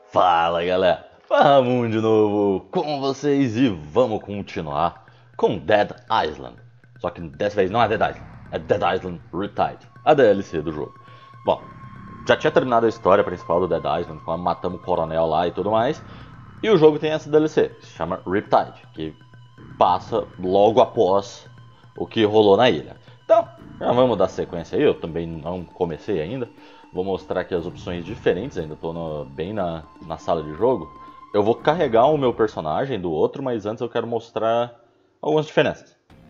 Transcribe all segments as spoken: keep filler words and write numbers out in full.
Fala galera, vamos de novo com vocês e vamos continuar com Dead Island. Só que dessa vez não é Dead Island, é Dead Island Riptide, a D L C do jogo. Bom, já tinha terminado a história principal do Dead Island, quando matamos o coronel lá e tudo mais. E o jogo tem essa D L C, que se chama Riptide, que passa logo após o que rolou na ilha. Então, já vamos dar sequência aí, eu também não comecei ainda. Vou mostrar aqui as opções diferentes, ainda estou bem na, na sala de jogo. Eu vou carregar o meu personagem do outro, mas antes eu quero mostrar algumas diferenças.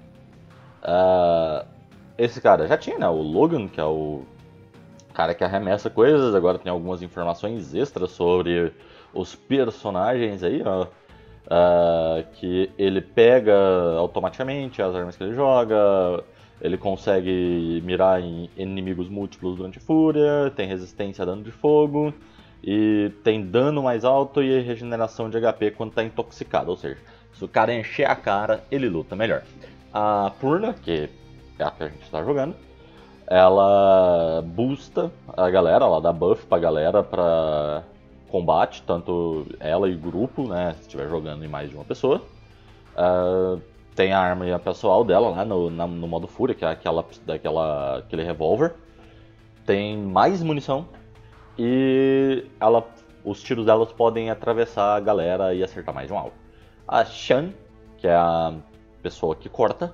Uh, esse cara já tinha, né? O Logan, que é o cara que arremessa coisas. Agora tem algumas informações extras sobre os personagens aí, ó. Uh, que ele pega automaticamente as armas que ele joga. Ele consegue mirar em inimigos múltiplos durante a fúria, tem resistência a dano de fogo, e tem dano mais alto e regeneração de H P quando está intoxicado, ou seja, se o cara encher a cara, ele luta melhor. A Purna, que é a que a gente está jogando, ela boosta a galera, ela dá buff pra galera pra combate, tanto ela e o grupo, né, se estiver jogando em mais de uma pessoa. Uh, Tem a arma pessoal dela lá no, na, no modo Fúria, que é aquela, daquela, aquele revólver. Tem mais munição. E ela, os tiros delas podem atravessar a galera e acertar mais de um alvo. A Shan, que é a pessoa que corta.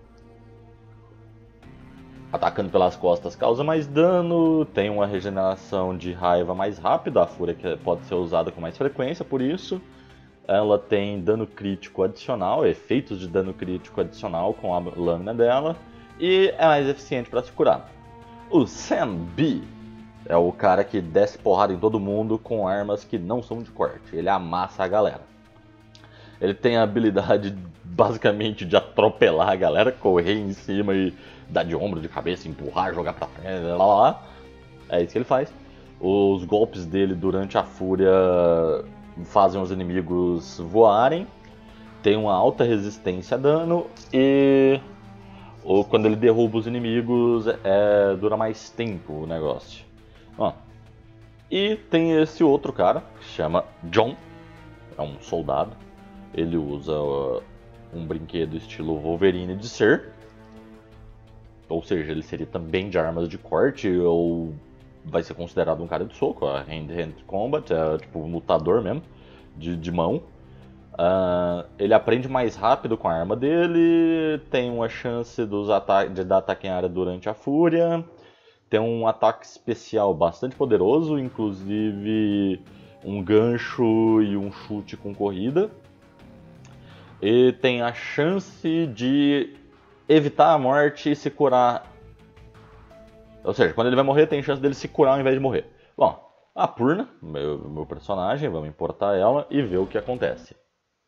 Atacando pelas costas causa mais dano. Tem uma regeneração de raiva mais rápida. A Fúria que pode ser usada com mais frequência, por isso. Ela tem dano crítico adicional, efeitos de dano crítico adicional com a lâmina dela, e é mais eficiente para se curar. O Sam B é o cara que desce porrada em todo mundo com armas que não são de corte, ele amassa a galera. Ele tem a habilidade basicamente de atropelar a galera, correr em cima e dar de ombro, de cabeça, empurrar, jogar pra frente, lá, lá, lá. É isso que ele faz. Os golpes dele durante a fúria fazem os inimigos voarem, tem uma alta resistência a dano e ou quando ele derruba os inimigos é, dura mais tempo o negócio. Ó. E tem esse outro cara que se chama John, é um soldado, ele usa uh, um brinquedo estilo Wolverine de ser, ou seja, ele seria também de armas de corte ou vai ser considerado um cara de soco, a hand-hand combat, é tipo um lutador mesmo, de, de mão. Uh, ele aprende mais rápido com a arma dele, tem uma chance dos de dar ataque em área durante a fúria, tem um ataque especial bastante poderoso, inclusive um gancho e um chute com corrida. E tem a chance de evitar a morte e se curar. Ou seja, quando ele vai morrer, tem chance dele se curar ao invés de morrer. Bom, a Purna, meu, meu personagem, vamos importar ela e ver o que acontece.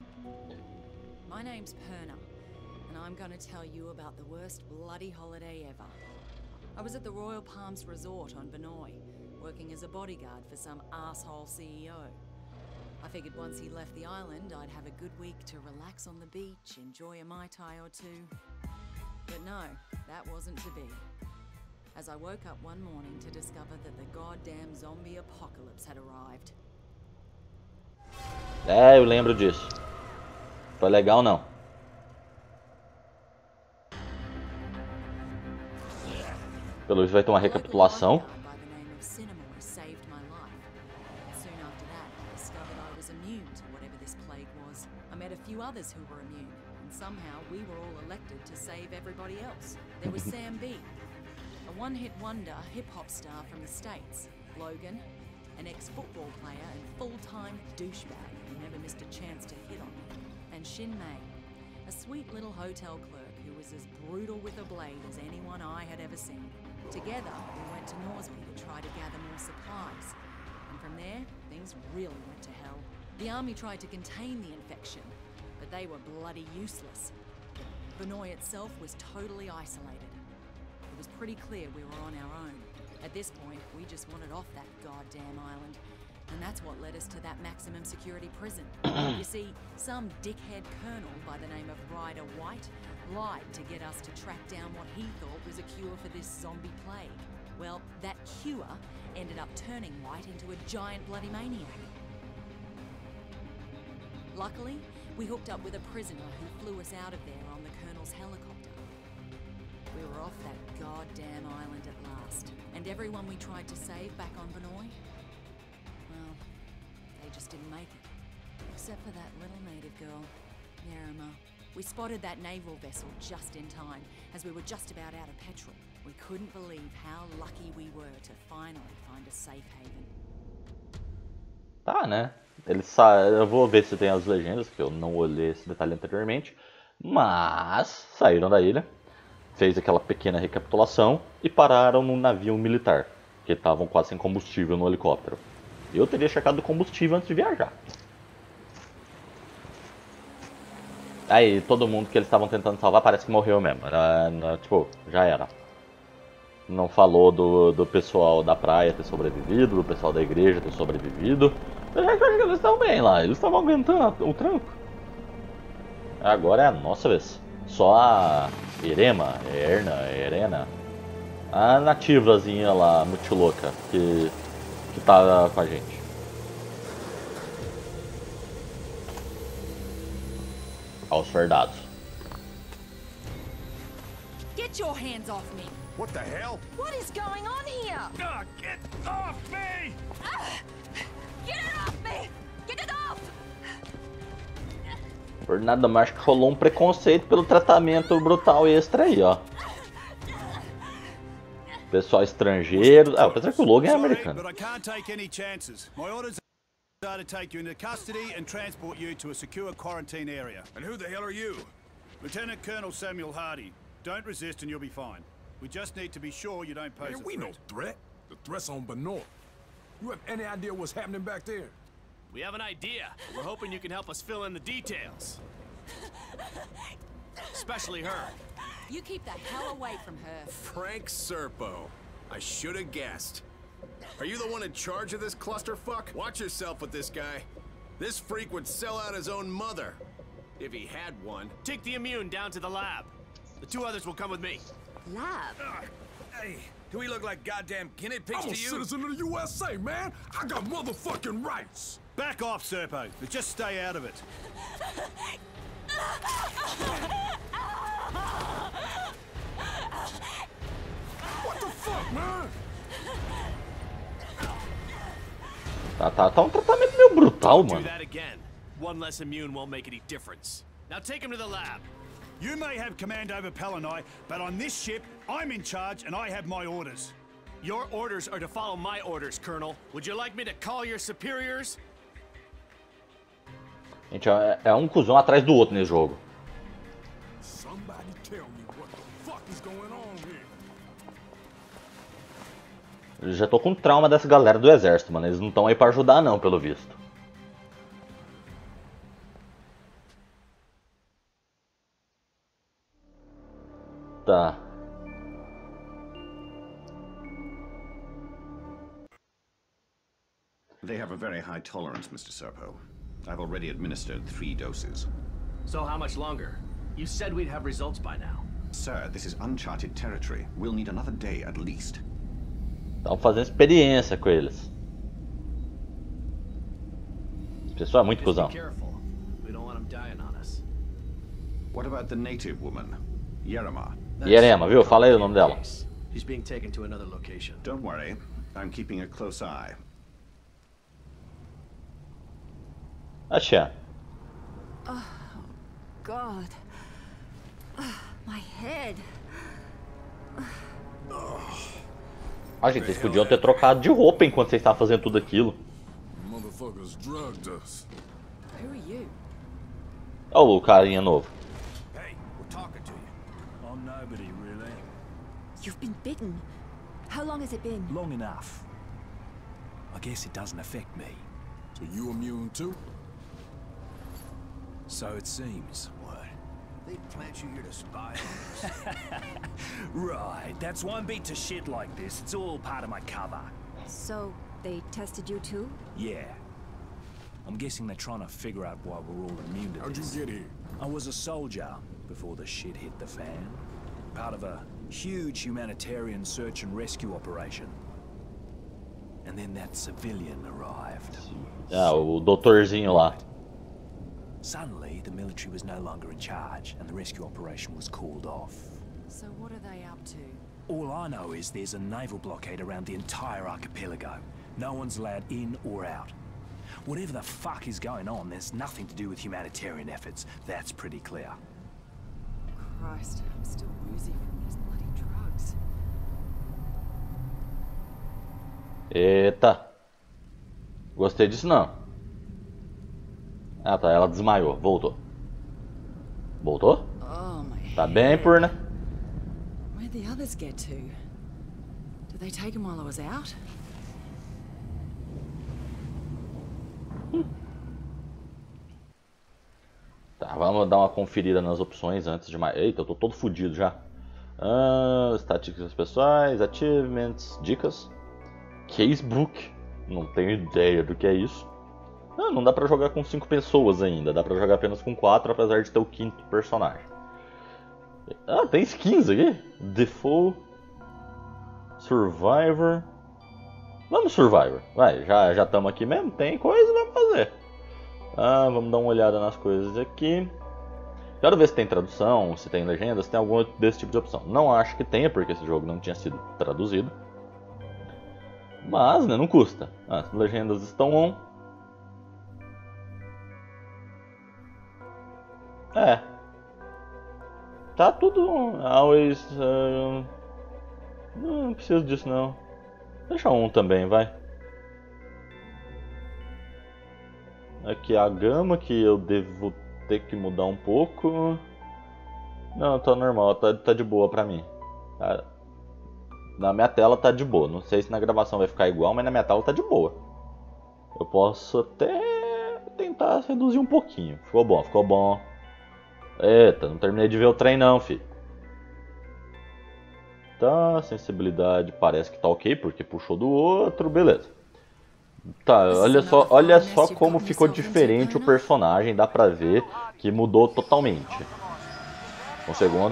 My name's Purna, and I'm going to tell you about the worst bloody holiday ever. I was at the Royal Palms Resort on Vinoy, working as a bodyguard for some asshole C E O. I figured once he left the island, I'd have a good week to relax on the beach, enjoy a Mai Tai or two. But no, that wasn't to be. As I woke up one morning to discover that the goddamn zombie apocalypse had arrived. É, eu lembro disso. Foi legal não? Pelo visto vai ter uma recapitulação. Somehow we were all elected to save everybody else. There was Sam B, a one-hit wonder hip-hop star from the States, Logan, an ex-football player and full-time douchebag who never missed a chance to hit on me, and Shin Mei, a sweet little hotel clerk who was as brutal with a blade as anyone I had ever seen. Together, we went to Norsby to try to gather more supplies, and from there, things really went to hell. The army tried to contain the infection, but they were bloody useless. Vinoy itself was totally isolated. It was pretty clear we were on our own. At this point, we just wanted off that goddamn island. And that's what led us to that maximum security prison. You see, some dickhead colonel by the name of Ryder White lied to get us to track down what he thought was a cure for this zombie plague. Well, that cure ended up turning White into a giant bloody maniac. Luckily, we hooked up with a prisoner who flew us out of there on the Colonel's helicopter. We were off that goddamn island at last, and everyone we tried to save back on Vinoy, well, they just didn't make it. Except for that little native girl, Yerima. We spotted that naval vessel just in time, as we were just about out of petrol. We couldn't believe how lucky we were to finally find a safe haven. Tá, né? Ele sa... Eu vou ver se tem as legendas, que eu não olhei esse detalhe anteriormente. Mas saíram da ilha, fez aquela pequena recapitulação e pararam num navio militar, que estavam quase sem combustível no helicóptero. Eu teria checado o combustível antes de viajar. Aí todo mundo que eles estavam tentando salvar parece que morreu mesmo. Era, era, tipo, já era. Não falou do, do pessoal da praia ter sobrevivido, do pessoal da igreja ter sobrevivido. Eu já acho que eles estavam bem lá, eles estavam aguentando o tranco. Agora é a nossa vez. Só a Erema, Erna, Erena, a nativazinha lá, muito louca, que, que tá com a gente. Aos soldados. Get your hands off me! What the hell? What is going on here? Ah, get off me! Ah, get it off me! Get it off! Por nada mais que rolou um preconceito pelo tratamento brutal extra aí, ó. Pessoal estrangeiro. Ah, apesar que o Logan é americano. But I can't take any chances. My orders are to take you into custody and transport you to a secure quarantine area. And who the hell are you? Lieutenant Colonel Samuel Hardy. Don't resist and you'll be fine. We just need to be sure you don't pose Man, a we threat. no threat. The threat's on Benoit. You have any idea what's happening back there? We have an idea. We're hoping you can help us fill in the details. Especially her. You keep the hell away from her. Frank Serpo. I should have guessed. Are you the one in charge of this clusterfuck? Watch yourself with this guy. This freak would sell out his own mother. If he had one. Take the immune down to the lab. The two others will come with me. Lab? Uh, hey, do we look like goddamn guinea pigs I'm a to you? citizen of the U S A, man. I got motherfucking rights. Back off, Serpo. But just stay out of it. What the fuck, man? Tá, tá, tá um tratamento meio brutal, Do mano. that again. One less immune won't make any difference. Now take him to the lab. You may have command over Palanai, but on this ship, I'm in charge and I have my orders. Your orders are to follow my orders, Colonel. Would you like me to call your superiors? Gente, é, é um cuzão atrás do outro nesse jogo. Somebody tell me what the fuck is going on here. Eu já tô com trauma dessa galera do exército, mano. Eles não estão aí pra ajudar não, pelo visto. Tá. They have a very high tolerance, Mister Serpo. I've already administered three doses. So how much longer? You said we'd have results by now. Sir, this is uncharted territory. We'll need another day at least. Estão fazendo experiência com eles. Esse pessoal é muito Just be cuzão. careful. We don't want them dying on us. What about the native woman, Yerima? Yerema, viu? Fala aí o nome dela. She's being taken to another location. Don't worry. I'm keeping a close eye. Axé. Oh, God. Oh, my head. Ah, gente, vocês podiam ter trocado de roupa enquanto vocês estavam fazendo tudo aquilo. Motherfuckers drugged us. Who are you? Olha o carinha novo. Hey, we're talking to you. I'm nobody, really. You've been bitten. How long has it been? Long enough. I guess it doesn't affect me. So you immune too? So it seems. What? They plant you here to spy on us? Right, that's why I'm beat to shit like this. It's all part of my cover. So, they tested you too? Yeah. I'm guessing they're trying to figure out why we're all immune to How'd you this. get here? I was a soldier before the shit hit the fan. Part of a huge humanitarian search and rescue operation. And then that civilian arrived. Ah, o doutorzinho lá. Suddenly, the military was no longer in charge, and the rescue operation was called off. So what are they up to? All I know is there's a naval blockade around the entire archipelago. No one's allowed in or out. Whatever the fuck is going on, there's nothing to do with humanitarian efforts. That's pretty clear. Christ, I'm still woozy from these bloody drugs. Eita. Gostei disso não. Ah tá, ela desmaiou. Voltou. Voltou? Oh, my Tá bem, por né? Where'd the others get to? Did they take him while I was out? Tá, vamos dar uma conferida nas opções antes de mais. Eita, eu tô todo fodido já. Ah, estatísticas pessoais, achievements, dicas. Casebook. Não tenho ideia do que é isso. Ah, não dá pra jogar com cinco pessoas ainda. Dá pra jogar apenas com quatro, apesar de ter o quinto personagem. Ah, tem skins aqui. Default. Survivor. Vamos Survivor. Vai, já já estamos aqui mesmo. Tem coisa, vamos fazer. Ah, vamos dar uma olhada nas coisas aqui. Quero ver se tem tradução, se tem legenda, se tem algum desse tipo de opção. Não acho que tenha, porque esse jogo não tinha sido traduzido. Mas, né, não custa. Ah, as legendas estão on. É. Tá tudo on. Always... Uh... Não preciso disso não. Deixa um também, vai. Aqui a gama que eu devo ter que mudar um pouco. Não, tá normal, tá, tá de boa pra mim. Tá. Na minha tela tá de boa. Não sei se na gravação vai ficar igual, mas na minha tela tá de boa. Eu posso até tentar reduzir um pouquinho. Ficou bom, ficou bom. Eita, não terminei de ver o trem não, fi. Tá, sensibilidade parece que tá ok, porque puxou do outro, beleza. Tá, olha só, olha só como ficou diferente o personagem, dá pra ver que mudou totalmente. Um segundo.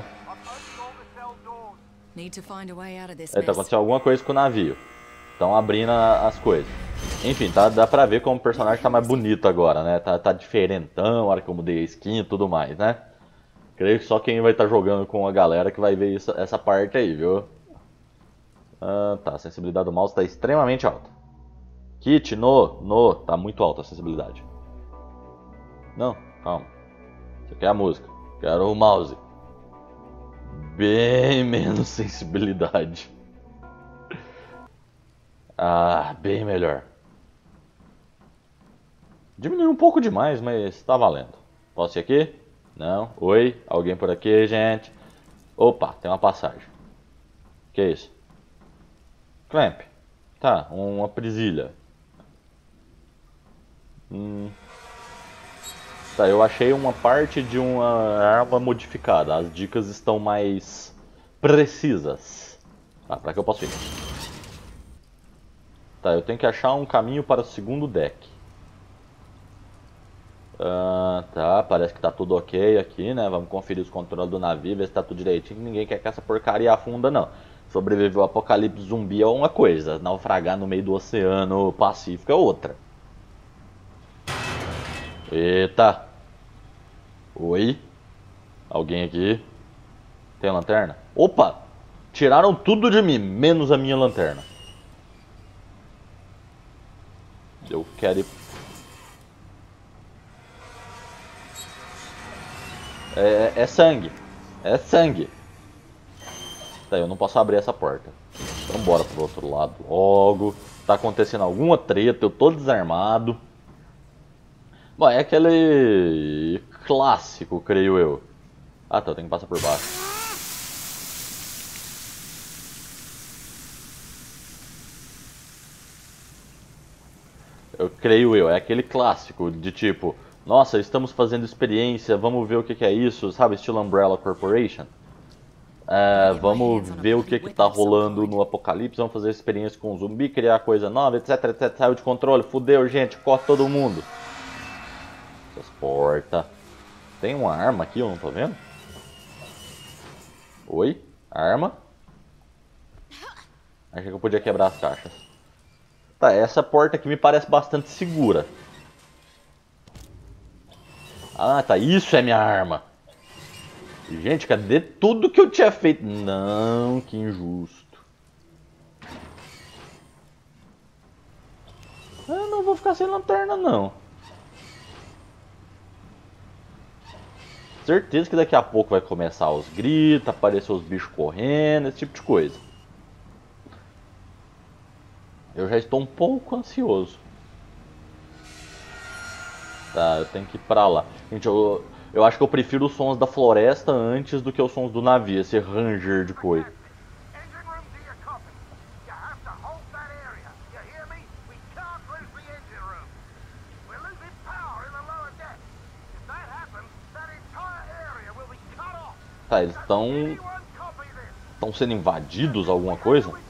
Eita, aconteceu alguma coisa com o navio. Estão abrindo as coisas. Enfim, tá, dá pra ver como o personagem tá mais bonito agora, né? Tá, tá diferentão, a hora que eu mudei a skin e tudo mais, né? Creio que só quem vai estar jogando com a galera que vai ver isso, essa parte aí, viu? Ah, tá, a sensibilidade do mouse tá extremamente alta. Kit, no, no, tá muito alta a sensibilidade. Não, calma. Isso aqui é a música. Quero o mouse. Bem menos sensibilidade. Ah, bem melhor. Diminuiu um pouco demais, mas tá valendo. Posso ir aqui? Não. Oi, alguém por aqui, gente? Opa, tem uma passagem. Que é isso? Clamp. Tá, uma presilha. Hum. Tá, eu achei uma parte de uma arma modificada. As dicas estão mais precisas. Ah, pra que eu posso ir? Tá, eu tenho que achar um caminho para o segundo deck. Ah, tá, parece que tá tudo ok aqui, né? Vamos conferir os controles do navio, ver se tá tudo direitinho. Ninguém quer que essa porcaria afunda, não. Sobreviver ao apocalipse zumbi é uma coisa, naufragar no meio do Oceano Pacífico é outra. Eita! Oi? Alguém aqui? Tem lanterna? Opa! Tiraram tudo de mim, menos a minha lanterna. Eu quero ir... É, é sangue. É sangue. Tá, eu não posso abrir essa porta. Então bora pro outro lado logo. Tá acontecendo alguma treta, eu tô desarmado. Bom, é aquele clássico, creio eu. Ah tá, eu tenho que passar por baixo. Eu creio eu, é aquele clássico de tipo... Nossa, estamos fazendo experiência, vamos ver o que, que é isso, sabe? Estilo Umbrella Corporation. É, vamos ver o que, que tá rolando no apocalipse, vamos fazer experiência com zumbi, criar coisa nova, etc, etc. Saiu de controle, fudeu, gente, corta todo mundo. Essas portas. Tem uma arma aqui, eu não tô vendo? Oi? Arma? Achei que eu podia quebrar as caixas. Tá, essa porta aqui me parece bastante segura. Ah, tá. Isso é minha arma. Gente, cadê tudo que eu tinha feito? Não, que injusto. Eu não vou ficar sem lanterna, não. Certeza que daqui a pouco vai começar os gritos, aparecer os bichos correndo, esse tipo de coisa. Eu já estou um pouco ansioso. Tá, eu tenho que ir pra lá. Gente, eu, eu acho que eu prefiro os sons da floresta antes do que os sons do navio, esse ranger de coisa. Tá, eles estão... Estão sendo invadidos, alguma coisa? Poor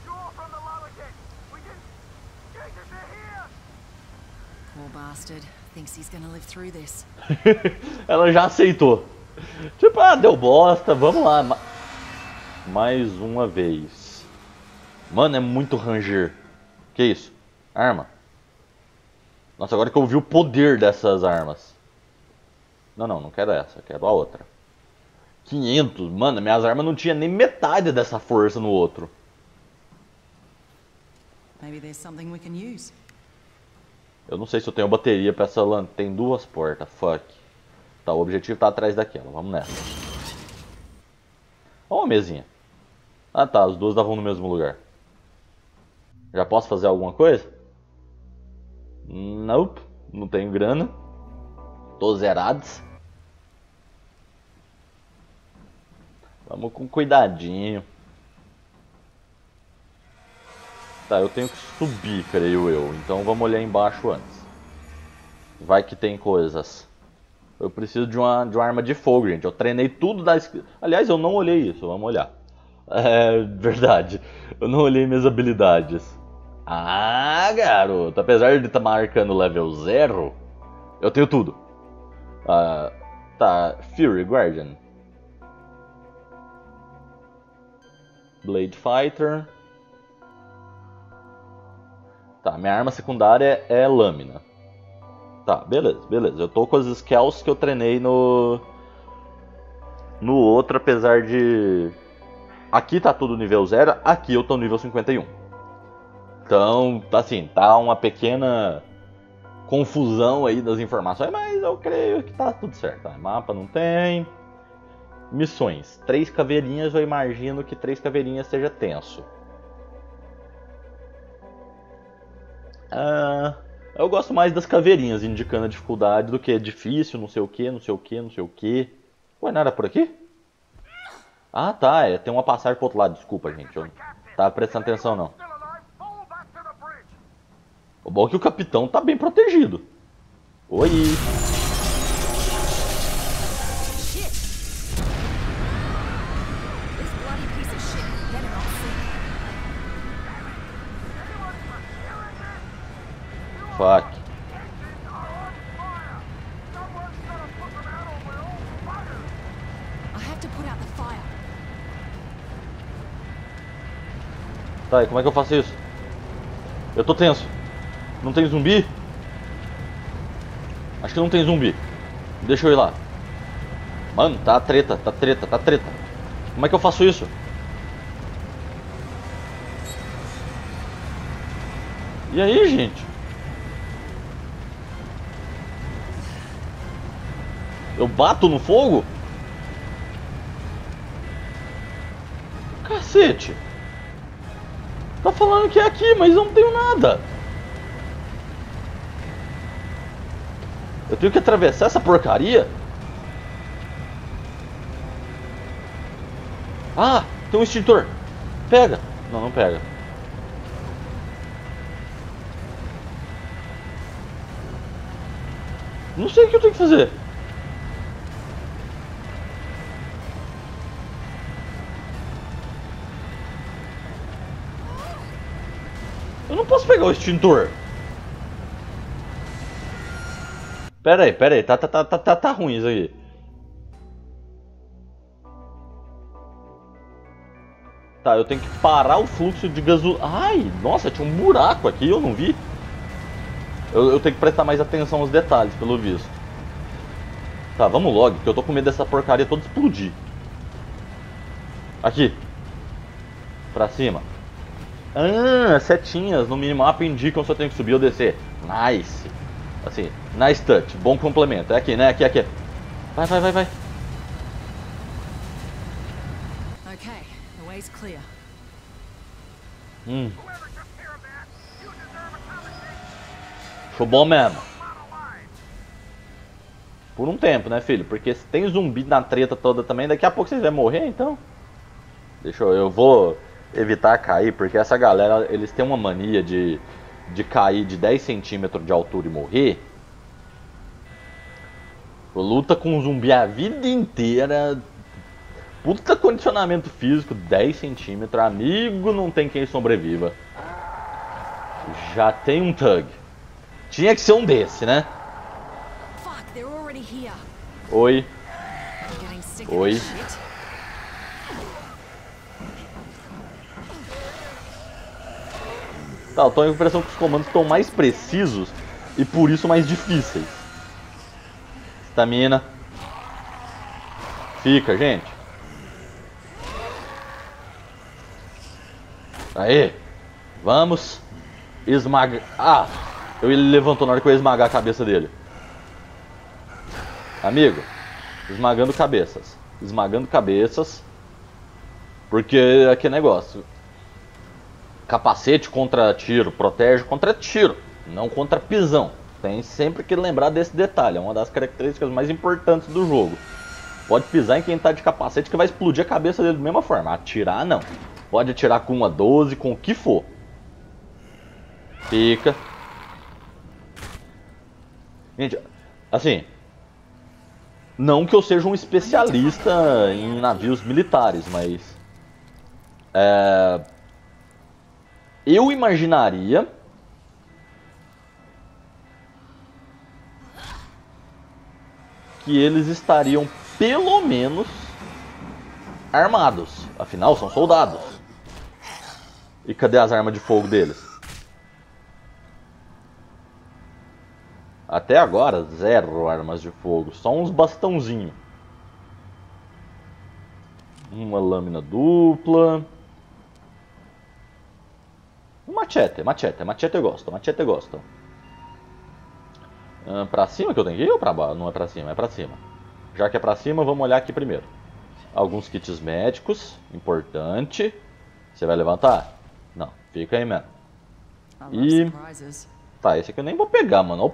bastard. Thinks he's gonna live through this. Ela já aceitou. Tipo, ah, deu bosta, vamos lá. Ma Mais uma vez. Mano, é muito ranger. Que isso? Arma. Nossa, agora que eu vi o poder dessas armas. Não, não, não quero essa, quero a outra. quinhentos, mano, minhas armas não tinha nem metade dessa força no outro. Maybe there's something we can use. Eu não sei se eu tenho bateria pra essa lanterna. Tem duas portas, fuck. Tá, o objetivo tá atrás daquela, vamos nessa. Ó a mesinha. Ah tá, as duas davam no mesmo lugar. Já posso fazer alguma coisa? Nope, não tenho grana. Tô zerados. Vamos com cuidadinho. Tá, eu tenho que subir, creio eu. Então vamos olhar embaixo antes. Vai que tem coisas. Eu preciso de uma, de uma arma de fogo, gente. Eu treinei tudo da... Aliás, eu não olhei isso. Vamos olhar. É verdade. Eu não olhei minhas habilidades. Ah, garoto. Apesar de estar marcando level zero, eu tenho tudo. Ah, tá, Fury Guardian. Blade Fighter. Tá, minha arma secundária é lâmina. Tá, beleza, beleza. Eu tô com as skills que eu treinei no... No outro, apesar de... Aqui tá tudo nível zero, aqui eu tô nível cinquenta e um. Então, assim, tá uma pequena confusão aí das informações, mas eu creio que tá tudo certo. Tá? Mapa não tem... Missões. Três caveirinhas, eu imagino que três caveirinhas seja tenso. Ah, eu gosto mais das caveirinhas indicando a dificuldade do que é difícil, não sei o que, não sei o que, não sei o que. Ué, não era por aqui? Ah tá, é, tem uma passagem pro outro lado, desculpa gente, eu não tava prestando atenção não. O bom é que o capitão tá bem protegido. Oi! Fuck. Tá, e como é que eu faço isso? Eu tô tenso. Não tem zumbi? Acho que não tem zumbi. Deixa eu ir lá. Mano, tá treta, tá treta, tá treta. Como é que eu faço isso? E aí, gente? Eu bato no fogo? Cacete! Tá falando que é aqui, mas eu não tenho nada. Eu tenho que atravessar essa porcaria? Ah, tem um extintor. Pega. Não, não pega. Não sei o que eu tenho que fazer. Eu não posso pegar o extintor. Pera aí, pera aí, tá, tá, tá, tá, tá ruim isso aqui. Tá, eu tenho que parar o fluxo de gasolina. Ai, nossa, tinha um buraco aqui, eu não vi. Eu, eu tenho que prestar mais atenção aos detalhes, pelo visto. Tá, vamos logo, que eu tô com medo dessa porcaria toda explodir. Aqui. Pra cima. Ah, setinhas no minimapa indicam se eu tenho que subir ou descer. Nice. Assim, nice touch, bom complemento. É aqui, né? Aqui, aqui. Vai, vai, vai, vai. Okay, the way's clear. Hum. Show bom mesmo. Por um tempo, né, filho? Porque se tem zumbi na treta toda também, daqui a pouco vocês vão morrer, então. Deixa eu... Eu vou evitar cair, porque essa galera, eles têm uma mania de, de cair de dez centímetros de altura e morrer. Luta com um zumbi a vida inteira. Puta condicionamento físico, dez centímetros. Amigo, não tem quem sobreviva. Já tem um Thug. Tinha que ser um desse, né? Oi. Oi. Tá, eu tô com a impressão que os comandos estão mais precisos e por isso mais difíceis. Estamina. Fica, gente. Aê. Vamos. Esmaga... Ah! Ele levantou na hora que eu ia esmagar a cabeça dele. Amigo. Esmagando cabeças. Esmagando cabeças. Porque aqui é negócio. Capacete contra tiro. Protege contra tiro. Não contra pisão. Tem sempre que lembrar desse detalhe. É uma das características mais importantes do jogo. Pode pisar em quem tá de capacete que vai explodir a cabeça dele da mesma forma. Atirar não. Pode atirar com uma doze, com o que for. Fica. Gente, assim... Não que eu seja um especialista em navios militares, mas... É... Eu imaginaria... que eles estariam, pelo menos, armados. Afinal, são soldados. E cadê as armas de fogo deles? Até agora, zero armas de fogo. Só uns bastãozinhos. Uma lâmina dupla. Um machete, machete. Machete eu gosto, machete eu gosto. Uh, pra cima que eu tenho que ir ou pra baixo? Não é pra cima, é pra cima. Já que é pra cima, vamos olhar aqui primeiro. Alguns kits médicos, importante. Você vai levantar? Não, fica aí mesmo. E... Tá, esse aqui eu nem vou pegar, mano.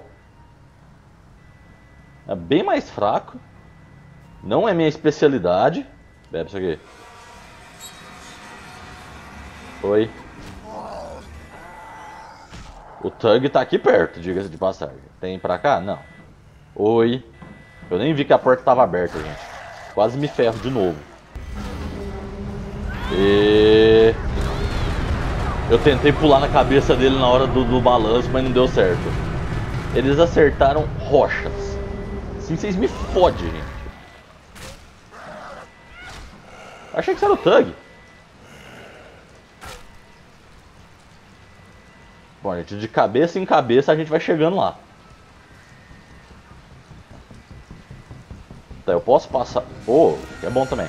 É bem mais fraco. Não é minha especialidade. Bebe isso aqui. Oi. O Thug tá aqui perto, diga-se de passagem. Tem pra cá? Não. Oi. Eu nem vi que a porta tava aberta, gente. Quase me ferro de novo. E... Eu tentei pular na cabeça dele na hora do, do balanço, mas não deu certo. Eles acertaram rochas. Assim vocês me fodem, gente. Achei que isso era o Thug. Bom, gente, de cabeça em cabeça a gente vai chegando lá. Tá, eu posso passar... Oh, é bom também.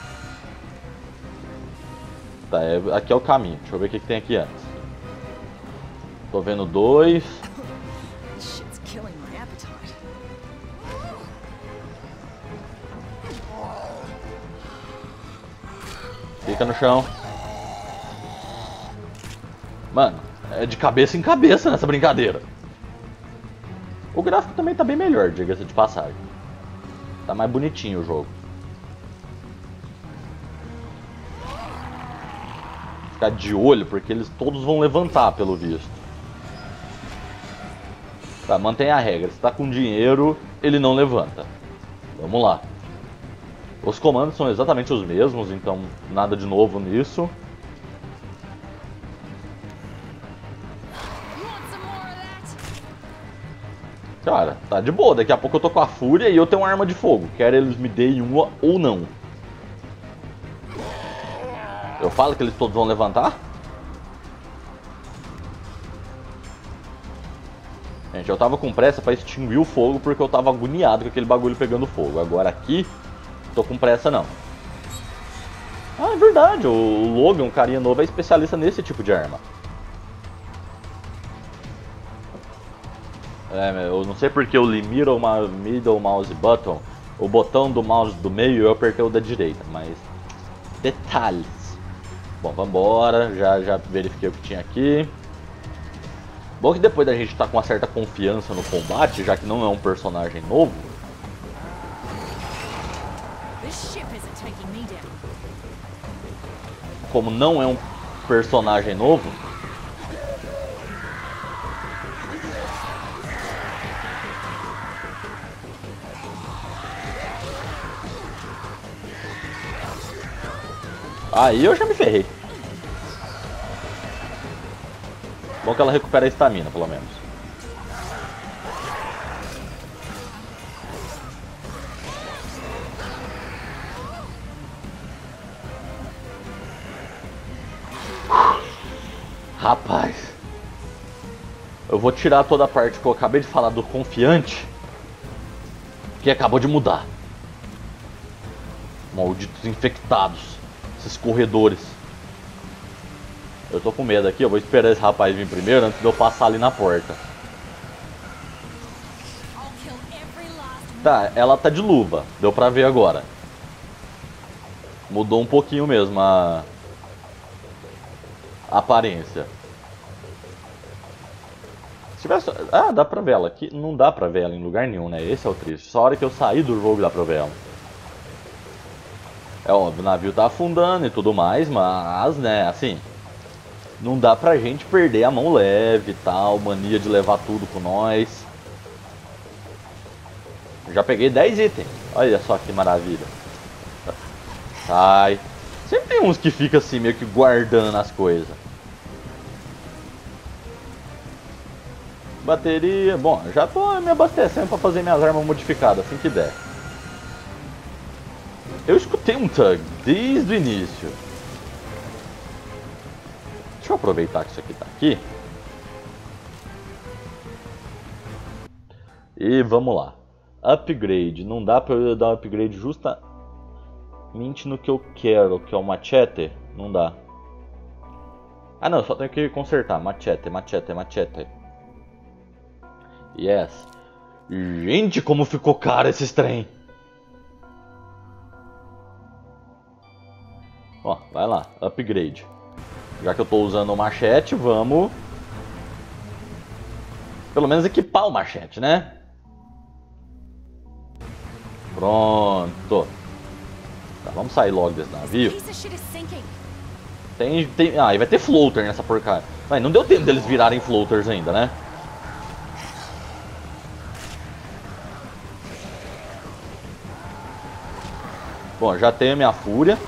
Tá, é... aqui é o caminho. Deixa eu ver o que, que tem aqui antes. Tô vendo dois. Fica no chão. Mano, é de cabeça em cabeça nessa brincadeira. O gráfico também tá bem melhor, diga-se de passagem. Tá mais bonitinho o jogo. Ficar de olho, porque eles todos vão levantar, pelo visto. Tá, mantém a regra. Se tá com dinheiro, ele não levanta. Vamos lá. Os comandos são exatamente os mesmos, então nada de novo nisso. Cara, tá de boa. Daqui a pouco eu tô com a fúria e eu tenho uma arma de fogo. Quer eles me deem uma ou não. Eu falo que eles todos vão levantar? Gente, gente. Eu tava com pressa pra extinguir o fogo porque eu tava agoniado com aquele bagulho pegando fogo. Agora aqui, tô com pressa não. Ah, é verdade. O Logan, um carinha novo, é especialista nesse tipo de arma. É, eu não sei porque eu li middle, middle mouse button. O botão do mouse do meio eu apertei o da direita, mas... detalhes. Bom, vambora. Já, já verifiquei o que tinha aqui. Bom que depois da gente estar tá com uma certa confiança no combate, já que não é um personagem novo. Como não é um personagem novo... Aí eu já me ferrei. Bom que ela recupera a estamina, pelo menos. Rapaz, eu vou tirar toda a parte que eu acabei de falar do confiante, que acabou de mudar. Malditos infectados. Esses corredores. Eu tô com medo aqui, eu vou esperar esse rapaz vir primeiro antes de eu passar ali na porta. Tá, ela tá de luva, deu pra ver agora. Mudou um pouquinho mesmo a, a aparência. Se tivesse... Ah, dá pra ver ela aqui. Não dá pra ver ela em lugar nenhum, né? Esse é o triste. Só a hora que eu sair do jogo dá pra ver ela. É óbvio, o navio tá afundando e tudo mais, mas, né, assim, não dá pra gente perder a mão leve e tal, mania de levar tudo com nós. Já peguei dez itens, olha só que maravilha. Sai. Sempre tem uns que ficam assim, meio que guardando as coisas. Bateria, bom, já tô me abastecendo pra fazer minhas armas modificadas, assim que der. Eu escutei um tug desde o início. Deixa eu aproveitar que isso aqui tá aqui. E vamos lá. Upgrade. Não dá pra eu dar upgrade justamente no que eu quero, que é o machete. Não dá. Ah não, só tenho que consertar. Machete, machete, machete. Yes. Gente, como ficou caro esse trem. Ó, vai lá, upgrade. Já que eu tô usando o machete, vamos... pelo menos equipar o machete, né? Pronto. Tá, vamos sair logo desse navio. Tem, tem... Ah, e vai ter floater nessa porcaria. Mas não deu tempo deles virarem floaters ainda, né? Bom, já tenho a minha fúria.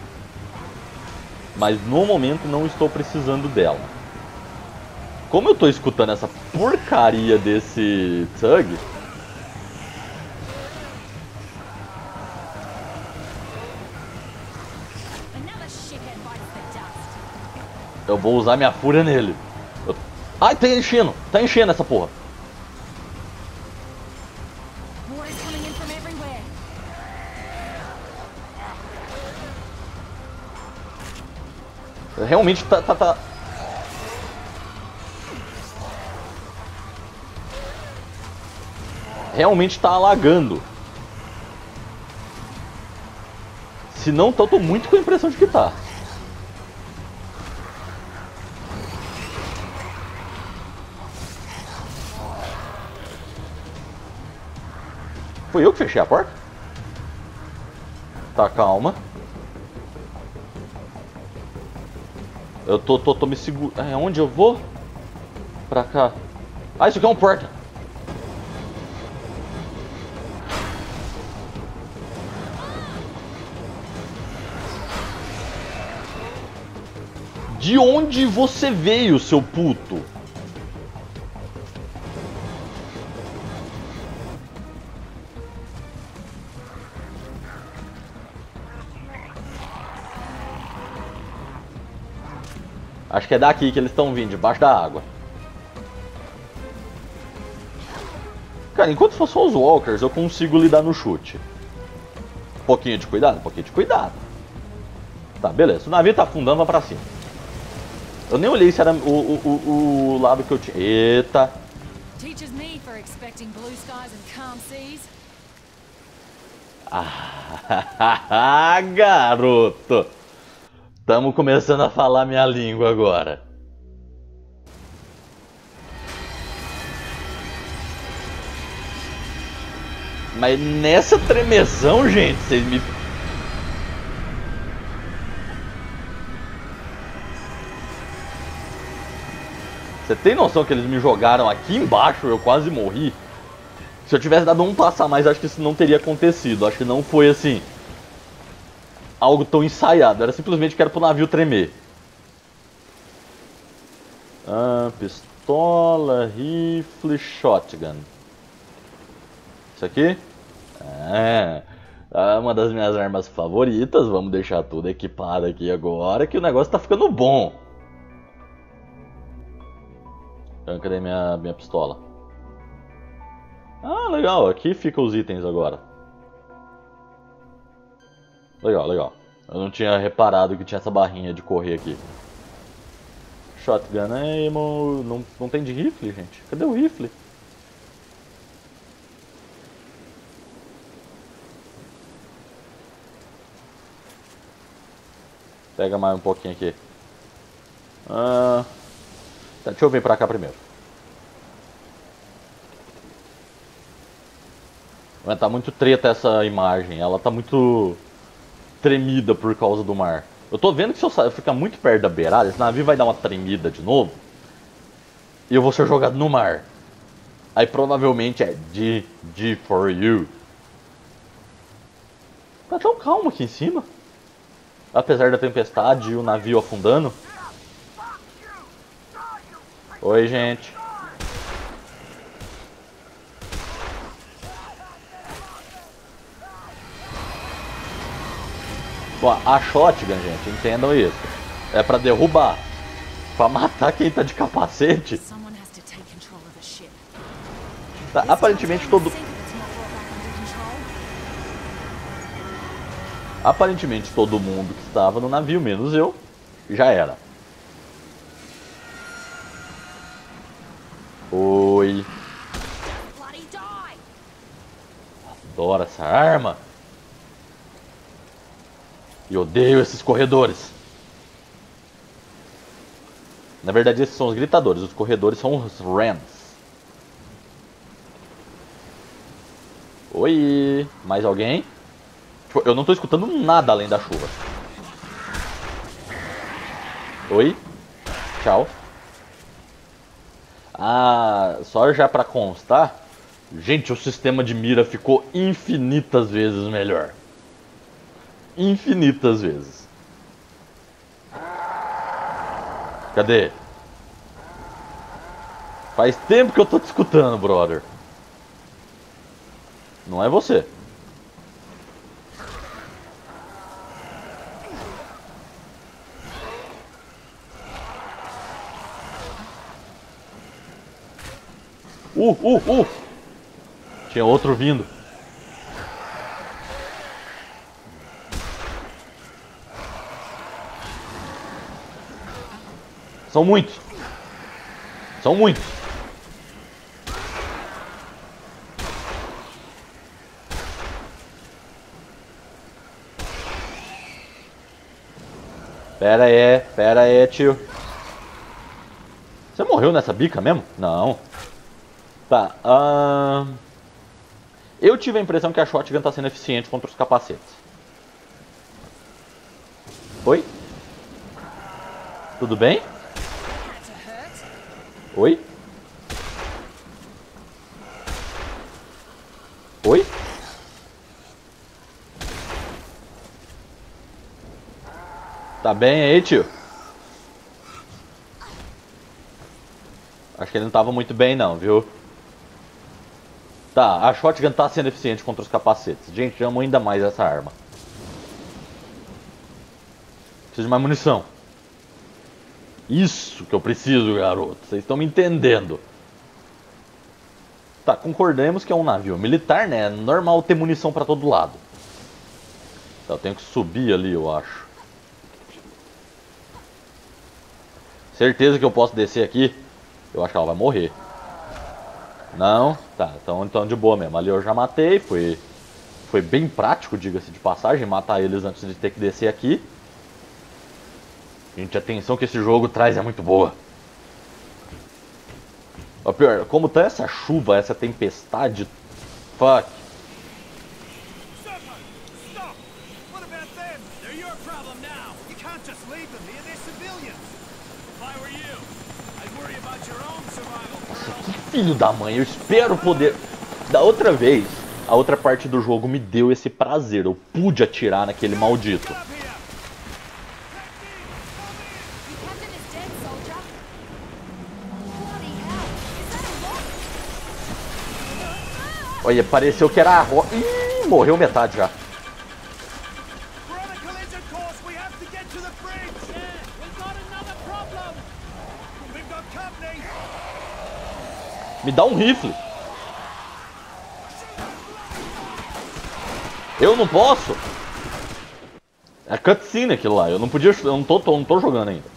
Mas no momento não estou precisando dela. Como eu estou escutando essa porcaria desse tug... eu vou usar minha fúria nele. Eu... Ai, tá enchendo! Tá enchendo essa porra! Realmente tá, tá, tá... Realmente tá alagando. Se não, eu tô muito com a impressão de que tá. Foi eu que fechei a porta? Tá, calma. Eu tô, tô, tô me segurando. É, onde eu vou? Pra cá. Ah, isso aqui é um porta. De onde você veio, seu puto? Acho que é daqui que eles estão vindo, debaixo da água. Cara, enquanto for só os walkers, eu consigo lidar no chute. Um pouquinho de cuidado, um pouquinho de cuidado. Tá, beleza. O navio tá afundando, vai pra cima. Eu nem olhei se era o, o, o, o lado que eu tinha. Eita. Teaches me for expecting blue skies and calm seas. Ah, garoto. Tamo começando a falar minha língua agora. Mas nessa tremezão, gente, vocês me... Você tem noção que eles me jogaram aqui embaixo, eu quase morri? Se eu tivesse dado um passo a mais, acho que isso não teria acontecido. Acho que não foi assim... algo tão ensaiado. Era simplesmente que era pro navio tremer. Ah, pistola, rifle, shotgun. Isso aqui? É, é uma das minhas armas favoritas. Vamos deixar tudo equipado aqui agora, que o negócio tá ficando bom. Então, cadê minha, minha pistola? Ah, legal. Aqui ficam os itens agora. Legal, legal. Eu não tinha reparado que tinha essa barrinha de correr aqui. Shotgun ammo. Não, não tem de rifle, gente? Cadê o rifle? Pega mais um pouquinho aqui. Ah, tá, deixa eu vir pra cá primeiro. Mas tá muito treta essa imagem. Ela tá muito tremida por causa do mar. Eu tô vendo que se eu ficar muito perto da beirada, esse navio vai dar uma tremida de novo. E eu vou ser jogado no mar. Aí provavelmente é G, G for you. Tá tão calmo aqui em cima. Apesar da tempestade e o navio afundando. Oi, gente. Bom, a shotgun, gente, entendam isso. É pra derrubar. Pra matar quem tá de capacete. Tá, aparentemente todo... Aparentemente todo mundo que estava no navio, menos eu, já era. Oi. Adoro essa arma. E odeio esses corredores. Na verdade esses são os gritadores, os corredores são os rams. Oi. Mais alguém? Eu não tô escutando nada além da chuva. Oi. Tchau. Ah, só já pra constar. Gente, o sistema de mira ficou infinitas vezes melhor. Infinitas vezes. Cadê? Faz tempo que eu tô te escutando, brother. Não é você. Uh, uh, uh! Tinha outro vindo. São muitos. São muitos. Pera aí, pera aí, tio. Você morreu nessa bica mesmo? Não. Tá, uh... eu tive a impressão que a shotgun tá sendo eficiente contra os capacetes. Oi? Tudo bem? Oi? Oi? Tá bem aí, tio? Acho que ele não tava muito bem não, viu? Tá, a shotgun tá sendo eficiente contra os capacetes. Gente, amo ainda mais essa arma. Preciso de mais munição. Isso que eu preciso, garoto. Vocês estão me entendendo. Tá, concordemos que é um navio militar, né? É normal ter munição pra todo lado. Então, eu tenho que subir ali, eu acho. Certeza que eu posso descer aqui? Eu acho que ela vai morrer. Não? Tá, então, então de boa mesmo. Ali eu já matei, foi, foi bem prático, diga-se de passagem, matar eles antes de ter que descer aqui. Gente, a tensão que esse jogo traz é muito boa. O pior, como tá essa chuva, essa tempestade, fuck. Nossa, que filho da mãe, eu espero poder... Da outra vez, a outra parte do jogo me deu esse prazer, eu pude atirar naquele maldito. Olha, pareceu que era a ro... Ih, morreu metade já. Me dá um rifle. Eu não posso. É cutscene aquilo lá. Eu não podia. Eu não tô, tô, não tô jogando ainda.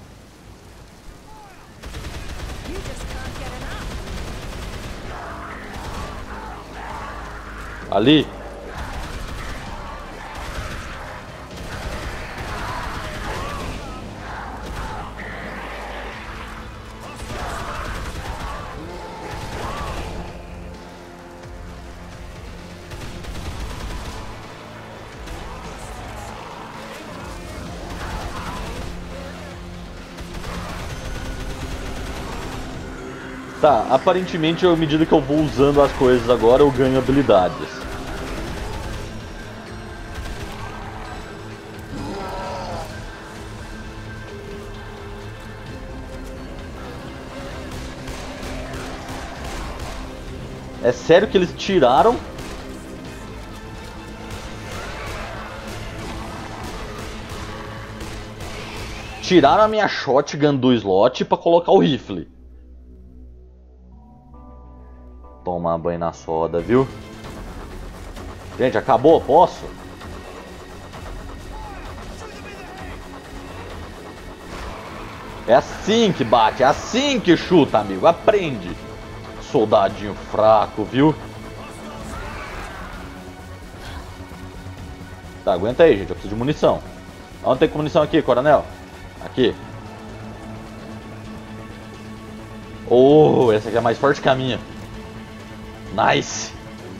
Ali. Tá, aparentemente, à medida que eu vou usando as coisas agora, eu ganho habilidades. É sério que eles tiraram? Tiraram a minha shotgun do slot pra colocar o rifle. Tomar banho na soda, viu? Gente, acabou? Posso? É assim que bate, é assim que chuta, amigo. Aprende. Soldadinho fraco, viu? Tá, aguenta aí, gente. Eu preciso de munição. Onde tem munição aqui, coronel? Aqui. Oh, essa aqui é mais forte que a minha. Nice.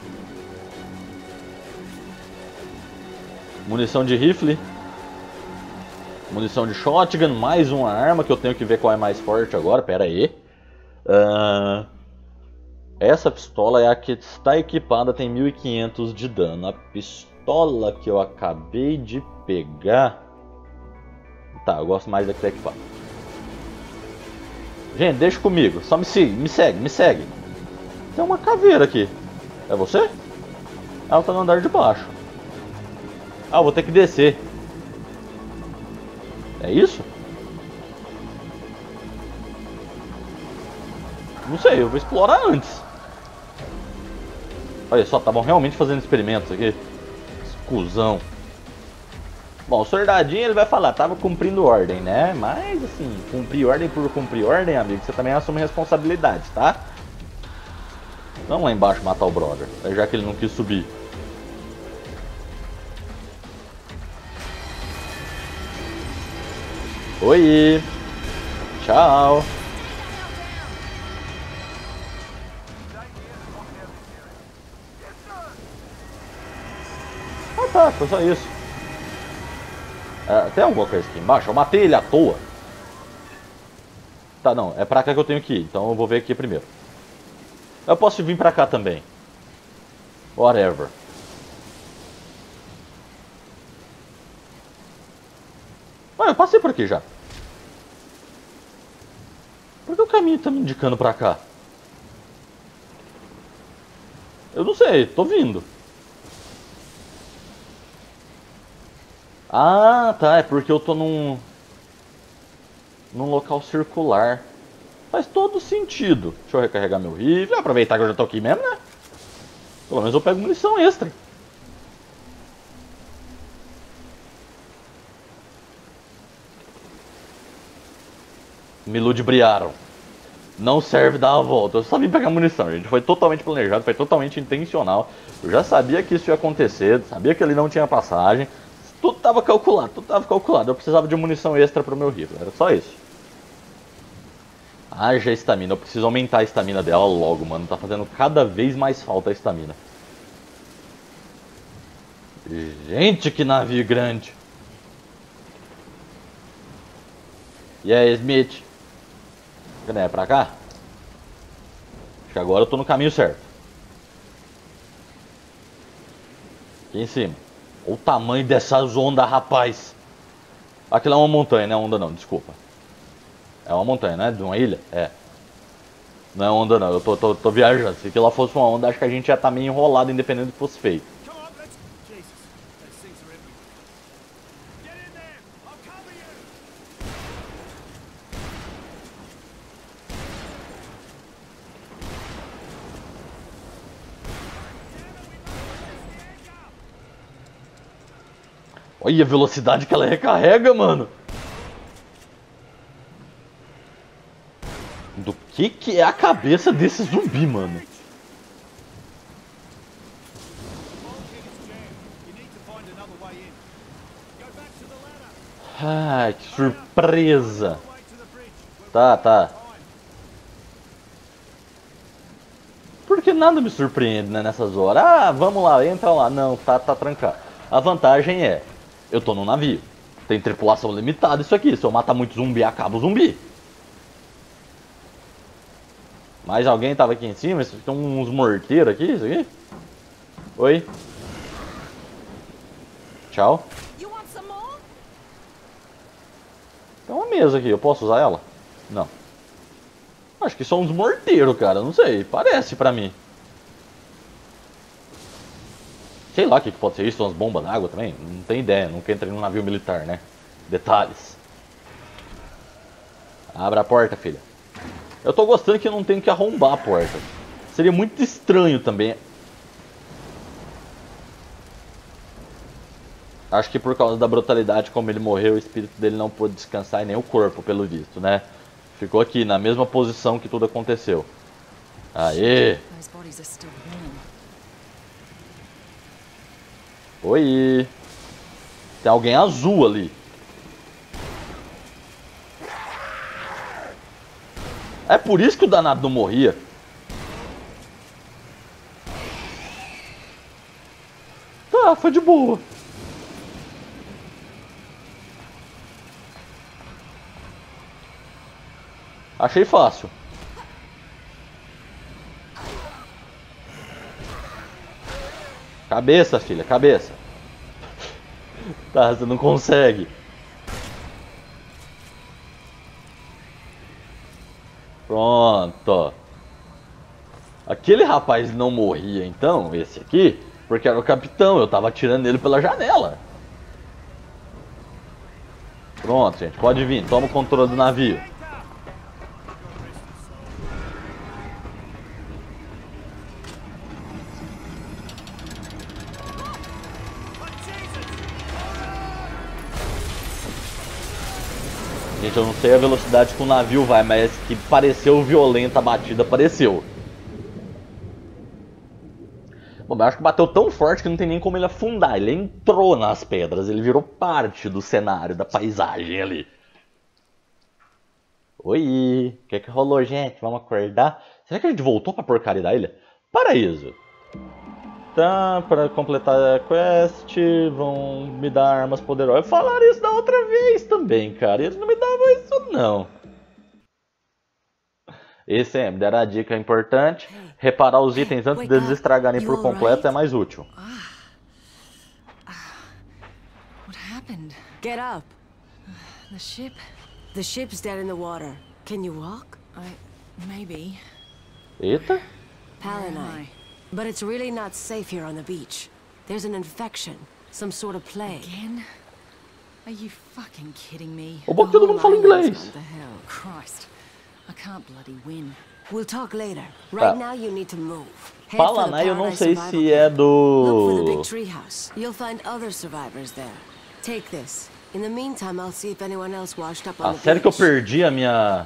Munição de rifle. Munição de shotgun. Mais uma arma que eu tenho que ver qual é mais forte agora. Pera aí. Uh, essa pistola é a que está equipada. Tem mil e quinhentos de dano. A pistola que eu acabei de pegar... Tá, eu gosto mais da que está equipada. Gente, deixa comigo. Só me segue, me segue, me segue. Tem uma caveira aqui. É você? Ela tá no andar de baixo. Ah, eu vou ter que descer. É isso? Não sei, eu vou explorar antes. Olha só, estavam realmente fazendo experimentos aqui. Cusão. Bom, o soldadinho ele vai falar, tava cumprindo ordem, né? Mas assim, cumprir ordem por cumprir ordem, amigo, você também assume responsabilidades, tá? Vamos lá embaixo matar o brother, já que ele não quis subir. Oi! Tchau! Ah tá, foi só isso. É, tem alguma coisa aqui embaixo? Eu matei ele à toa. Tá, não, é pra cá que eu tenho que ir, então eu vou ver aqui primeiro. Eu posso vir pra cá também. Whatever. Ah, eu passei por aqui já. Por que o caminho tá me indicando pra cá? Eu não sei, tô vindo. Ah, tá, é porque eu tô num... num local circular. Faz todo sentido. Deixa eu recarregar meu rifle. Aproveitar que eu já tô aqui mesmo, né? Pelo menos eu pego munição extra. Me ludibriaram. Não serve dar uma volta. Eu só vim pegar munição, gente. Foi totalmente planejado, foi totalmente intencional. Eu já sabia que isso ia acontecer, sabia que ele não tinha passagem. Tudo tava calculado, tudo tava calculado. Eu precisava de munição extra pro meu rifle, era só isso. Haja estamina, eu preciso aumentar a estamina dela logo, mano. Tá fazendo cada vez mais falta a estamina. Gente, que navio grande. E aí, Smith? Cadê? É pra cá? Acho que agora eu tô no caminho certo. Aqui em cima. Olha o tamanho dessas ondas, rapaz. Aquilo é uma montanha, não é onda não, desculpa. É uma montanha, né? De uma ilha? É. Não é onda não, eu tô, tô, tô viajando. Se aquilo lá fosse uma onda, acho que a gente já tá meio enrolado, independente do que fosse feito. Olha a velocidade que ela recarrega, mano. Do que que é a cabeça desse zumbi, mano? Ai, que surpresa. Tá, tá. Porque nada me surpreende, né, nessas horas. Ah, vamos lá, entra lá. Não, tá, tá trancado. A vantagem é, eu tô num navio. Tem tripulação limitada isso aqui. Se eu matar muito zumbi, acaba o zumbi. Mais alguém tava aqui em cima? Tem uns morteiros aqui, isso aqui? Oi? Tchau. Tem uma mesa aqui, eu posso usar ela? Não. Acho que são uns morteiros, cara. Não sei, parece pra mim. Sei lá o que, que pode ser isso, são as bombas d'água também? Não tenho ideia, nunca entrei num navio militar, né? Detalhes. Abra a porta, filha. Eu tô gostando que eu não tenho que arrombar a porta. Seria muito estranho também. Acho que por causa da brutalidade como ele morreu, o espírito dele não pôde descansar e nem o corpo, pelo visto, né? Ficou aqui, na mesma posição que tudo aconteceu. Aê! Oi! Tem alguém azul ali. É por isso que o danado não morria. Tá, foi de boa. Achei fácil. Cabeça, filha, cabeça. Tá, você não consegue. Pronto. Aquele rapaz não morria então, esse aqui, porque era o capitão, eu tava atirando ele pela janela. Pronto, gente, pode vir, toma o controle do navio. Gente, eu não sei a velocidade que o navio vai, mas que pareceu violenta a batida, pareceu. Bom, eu acho que bateu tão forte que não tem nem como ele afundar. Ele entrou nas pedras, ele virou parte do cenário, da paisagem ali. Oi, o que que rolou, gente? Vamos acordar? Será que a gente voltou pra porcaria da ilha? Paraíso. Tá, para completar a quest, vão me dar armas poderosas. Falaram isso da outra vez também, cara. Eles não me davam isso, não. Esse é, me deram a dica importante. Reparar os itens antes deles estragarem por completo é mais útil. What happened? Get up. The ship? The ship's dead in the water. Can you walk? I... maybe. Eita. Pal and I. But it's really not safe here on the beach. There's an infection, some sort of plague. Again? Are you fucking kidding me? O bom que todo mundo fala inglês. What the hell? Christ. I can't bloody win. We'll talk later. Right now you need to move. Head for the Palanai eu não Paradise sei Survival se é Camp. Look for the do... big treehouse. You'll find other survivors there. Take this. In the meantime, I'll see if anyone else washed up on Ah, the sério que eu beach. perdi a minha...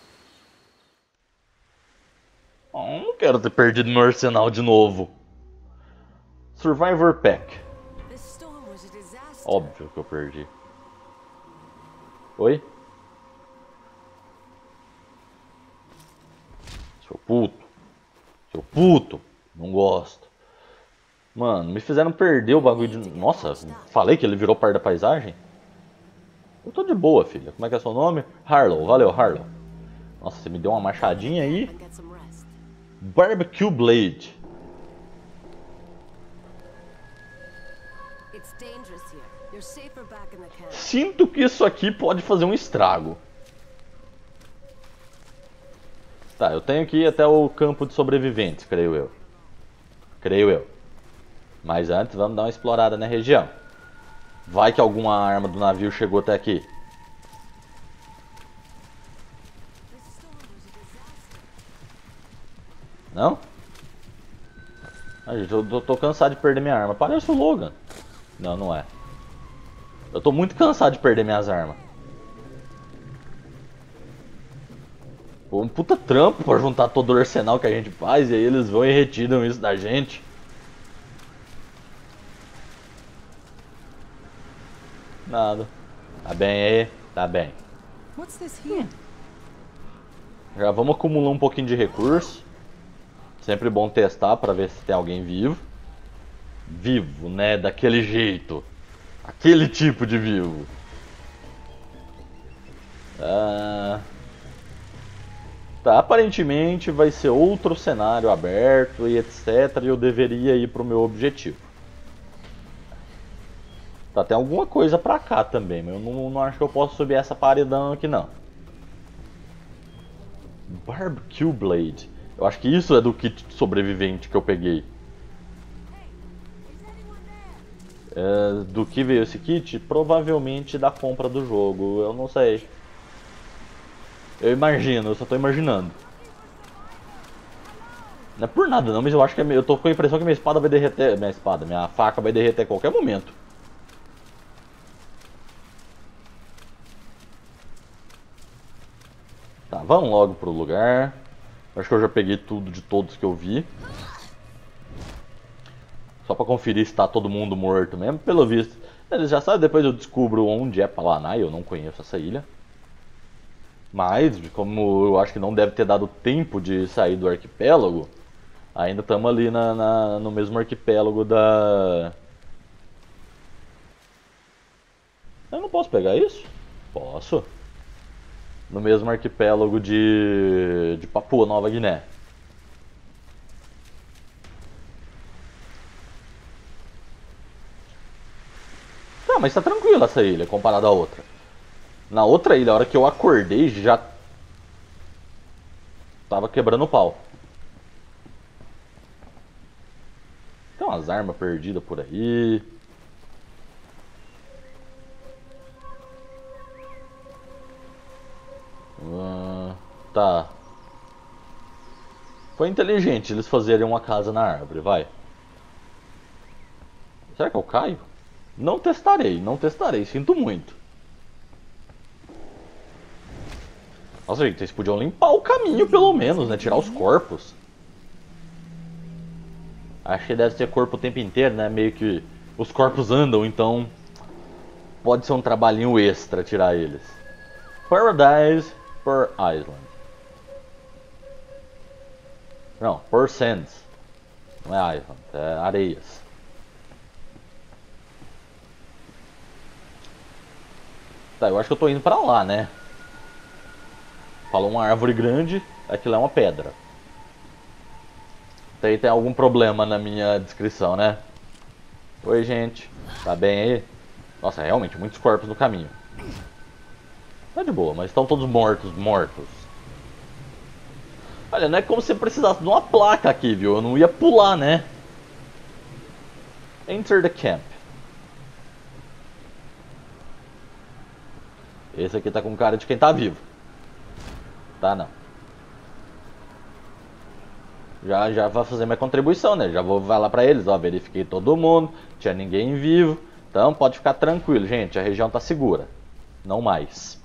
Oh, eu não quero ter perdido meu arsenal de novo. Survivor Pack. This storm was a disaster. Óbvio que eu perdi. Oi? Seu puto. Seu puto. Não gosto. Mano, me fizeram perder o bagulho de... Nossa, falei que ele virou par da paisagem? Eu tô de boa, filha. Como é que é seu nome? Harlow. Valeu, Harlow. Nossa, você me deu uma machadinha aí. Barbecue Blade. Sinto que isso aqui pode fazer um estrago. Tá, eu tenho que ir até o campo de sobreviventes, creio eu. Creio eu. Mas antes vamos dar uma explorada na região. Vai que alguma arma do navio chegou até aqui. Não? Ah, gente, eu tô, tô cansado de perder minha arma. Parece o Logan. Não, não é. Eu tô muito cansado de perder minhas armas. Pô, um puta trampo pra juntar todo o arsenal que a gente faz. E aí eles vão e retiram isso da gente. Nada. Tá bem aí? Tá bem. What's this here? Já vamos acumular um pouquinho de recurso. Sempre bom testar pra ver se tem alguém vivo. Vivo, né? Daquele jeito. Aquele tipo de vivo. Ah... Tá, aparentemente vai ser outro cenário aberto e etcétera. E eu deveria ir pro meu objetivo. Tá, tem alguma coisa pra cá também, mas eu não, não acho que eu posso subir essa paredão aqui não. Barbecue Blade. Eu acho que isso é do kit sobrevivente que eu peguei. É, do que veio esse kit? Provavelmente da compra do jogo, eu não sei. Eu imagino, eu só tô imaginando. Não é por nada não, mas eu acho que é, eu tô com a impressão que minha espada vai derreter. Minha espada, minha faca vai derreter a qualquer momento. Tá, vamos logo pro lugar. Acho que eu já peguei tudo de todos que eu vi. Só pra conferir se tá todo mundo morto mesmo. Pelo visto, eles já sabem, depois eu descubro onde é Palanai. Eu não conheço essa ilha. Mas, como eu acho que não deve ter dado tempo de sair do arquipélago, ainda estamos ali na, na, no mesmo arquipélago da... Eu não posso pegar isso? Posso. No mesmo arquipélago de, de Papua Nova Guiné. Tá, mas tá tranquila essa ilha comparada à outra. Na outra ilha, a hora que eu acordei, já tava quebrando o pau. Tem umas armas perdidas por aí. Uh, tá. Foi inteligente eles fazerem uma casa na árvore, vai. Será que eu caio? Não testarei, não testarei, sinto muito. Nossa, gente, vocês podiam limpar o caminho pelo menos, né? Tirar os corpos. Acho que deve ser corpo o tempo inteiro, né? Meio que os corpos andam, então pode ser um trabalhinho extra tirar eles. Paradise per Island. Não, per Sands. Não é Island, é areias. Tá, eu acho que eu tô indo pra lá, né? Falou uma árvore grande, aquilo é uma pedra. Tem, tem algum problema na minha descrição, né? Oi, gente. Tá bem aí? Nossa, realmente, muitos corpos no caminho. Tá de boa, mas estão todos mortos, mortos. Olha, não é como se precisasse de uma placa aqui, viu? Eu não ia pular, né? Enter the camp. Esse aqui tá com cara de quem tá vivo. Tá, não. Já, já vai fazer minha contribuição, né? Já vou falar pra eles, ó, verifiquei todo mundo, tinha ninguém vivo. Então pode ficar tranquilo, gente, a região tá segura. Não mais.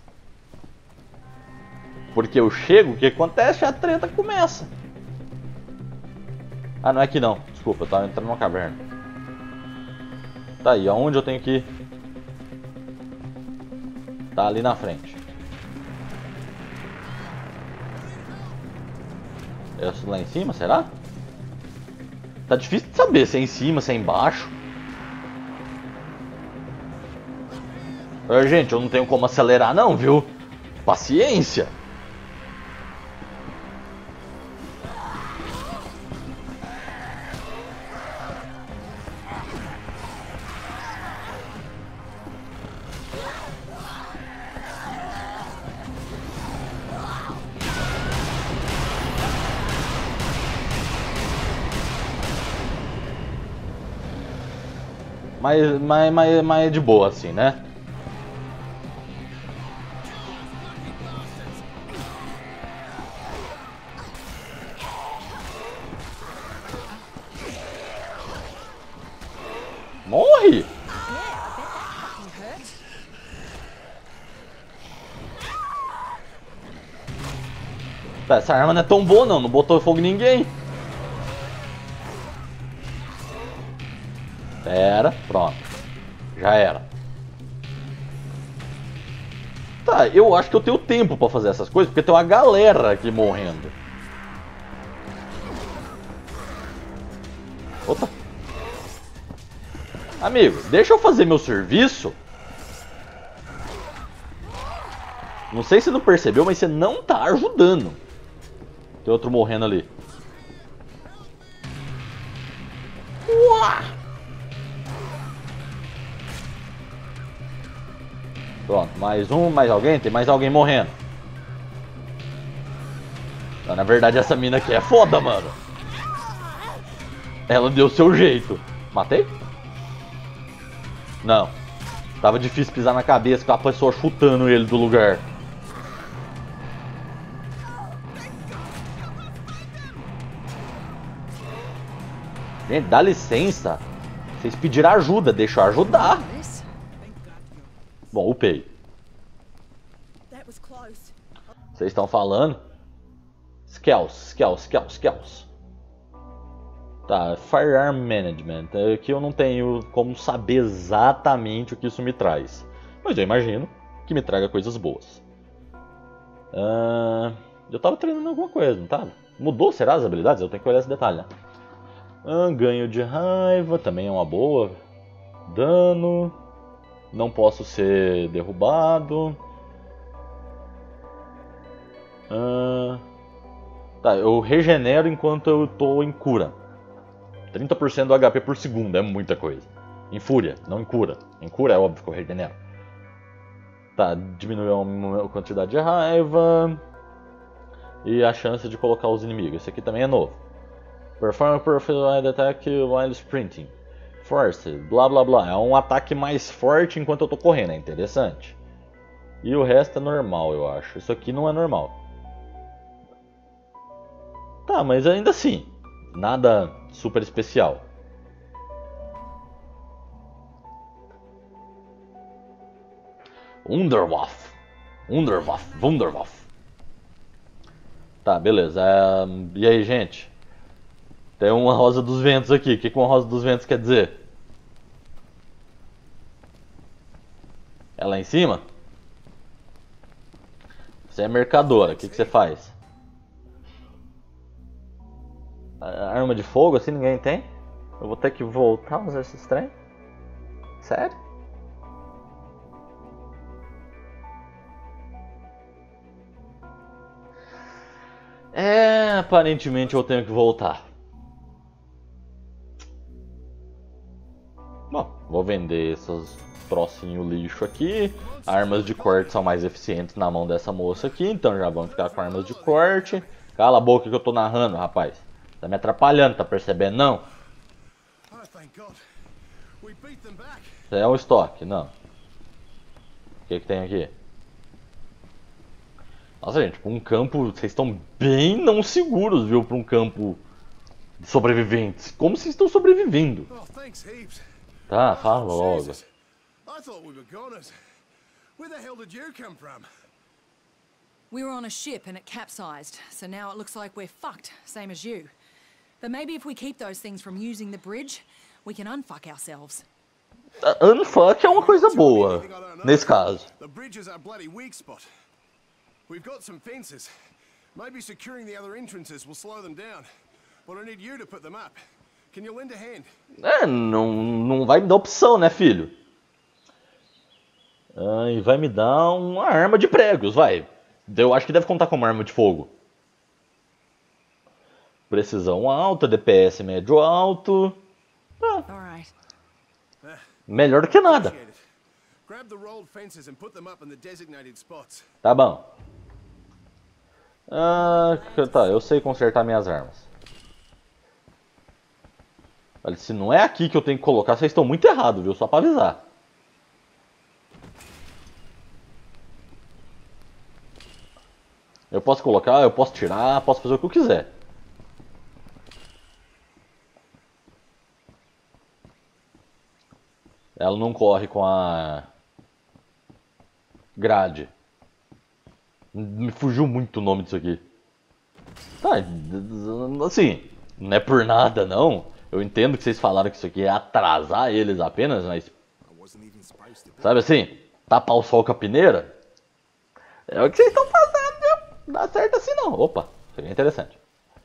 Porque eu chego, o que acontece? A treta começa. Ah, não é aqui não, desculpa, eu tava entrando numa caverna. Tá aí, aonde eu tenho que ir? Tá ali na frente. É lá em cima, será? Tá difícil de saber se é em cima, se é embaixo. É, gente, eu não tenho como acelerar não, viu? Paciência. Mas, mas, mas, mas é de boa assim, né? Morre! Tá, essa arma não é tão boa não, não botou fogo em ninguém. Pera, pronto. Já era. Tá, eu acho que eu tenho tempo pra fazer essas coisas, porque tem uma galera aqui morrendo. Opa. Amigo, deixa eu fazer meu serviço. Não sei se você não percebeu, mas você não tá ajudando. Tem outro morrendo ali. Uá! Pronto, mais um, mais alguém? Tem mais alguém morrendo. Na verdade essa mina aqui é foda, mano. Ela deu seu jeito. Matei? Não. Tava difícil pisar na cabeça com a pessoa chutando ele do lugar. Gente, dá licença. Vocês pediram ajuda, deixa eu ajudar. Bom, upei. Vocês estão falando? Skills, skills, skills, skills. Tá, Firearm Management. Aqui eu não tenho como saber exatamente o que isso me traz. Mas eu imagino que me traga coisas boas. Uh, eu tava treinando alguma coisa, não tava? Mudou, será, as habilidades? Eu tenho que olhar esse detalhe, né? Uh, ganho de raiva, também é uma boa. Dano. Não posso ser derrubado. Uh, tá, eu regenero enquanto eu tô em cura. trinta por cento do H P por segundo, é muita coisa. Em fúria, não em cura. Em cura é óbvio que eu regenero. Tá, diminuiu a quantidade de raiva. E a chance de colocar os inimigos. Esse aqui também é novo. Perform a Perfect Attack while sprinting. Force, blá blá blá. É um ataque mais forte enquanto eu tô correndo, é interessante. E o resto é normal, eu acho. Isso aqui não é normal. Tá, mas ainda assim, nada super especial. Wunderwaffe. Wunderwaffe. Wunderwaffe. Tá, beleza. É... E aí, gente? Tem uma Rosa dos Ventos aqui. O que que uma Rosa dos Ventos quer dizer? É lá em cima? Você é mercadora. O que que você faz? Arma de fogo assim ninguém tem? Eu vou ter que voltar a usar esse trem? Sério? É, aparentemente eu tenho que voltar. Bom, vou vender esses trocinhos lixo aqui. Armas de corte são mais eficientes na mão dessa moça aqui, então já vamos ficar com armas de corte. Cala a boca que eu tô narrando, rapaz. Tá me atrapalhando, tá percebendo não? Isso é um estoque, não. O que que tem aqui? Nossa, gente, pra um campo, vocês estão bem não seguros, viu? Pra um campo de sobreviventes. Como se estão sobrevivendo. Oh, thanks heaps. Tá, fala logo. Jesus. I thought we were goners. Where the hell did you come from? We were on a ship and it capsized, so now it looks like we're fucked, same as you. But maybe if we keep those things from using the bridge, we can unfuck ourselves. Uh, unfuck é uma coisa boa, nesse caso. The bridge is our bloody weak spot. We've got some fences. Maybe securing the other entrances will slow them down. But I need you to put them up. Can you lend a hand? É, não, não vai me dar opção, né, filho? Ah, e vai me dar uma arma de pregos, vai. Eu acho que deve contar como arma de fogo. Precisão alta, D P S médio alto. Ah, melhor do que nada. Tá bom. Ah, tá, eu sei consertar minhas armas. Olha, se não é aqui que eu tenho que colocar, vocês estão muito errados, viu? Só pra avisar. Eu posso colocar, eu posso tirar, posso fazer o que eu quiser. Ela não corre com a grade. Me fugiu muito o nome disso aqui. Tá, assim, não é por nada não. Eu entendo que vocês falaram que isso aqui é atrasar eles apenas, mas... Sabe assim, tapar o sol com a peneira? É o que vocês estão fazendo. Não dá certo assim não. Opa, isso aqui é interessante.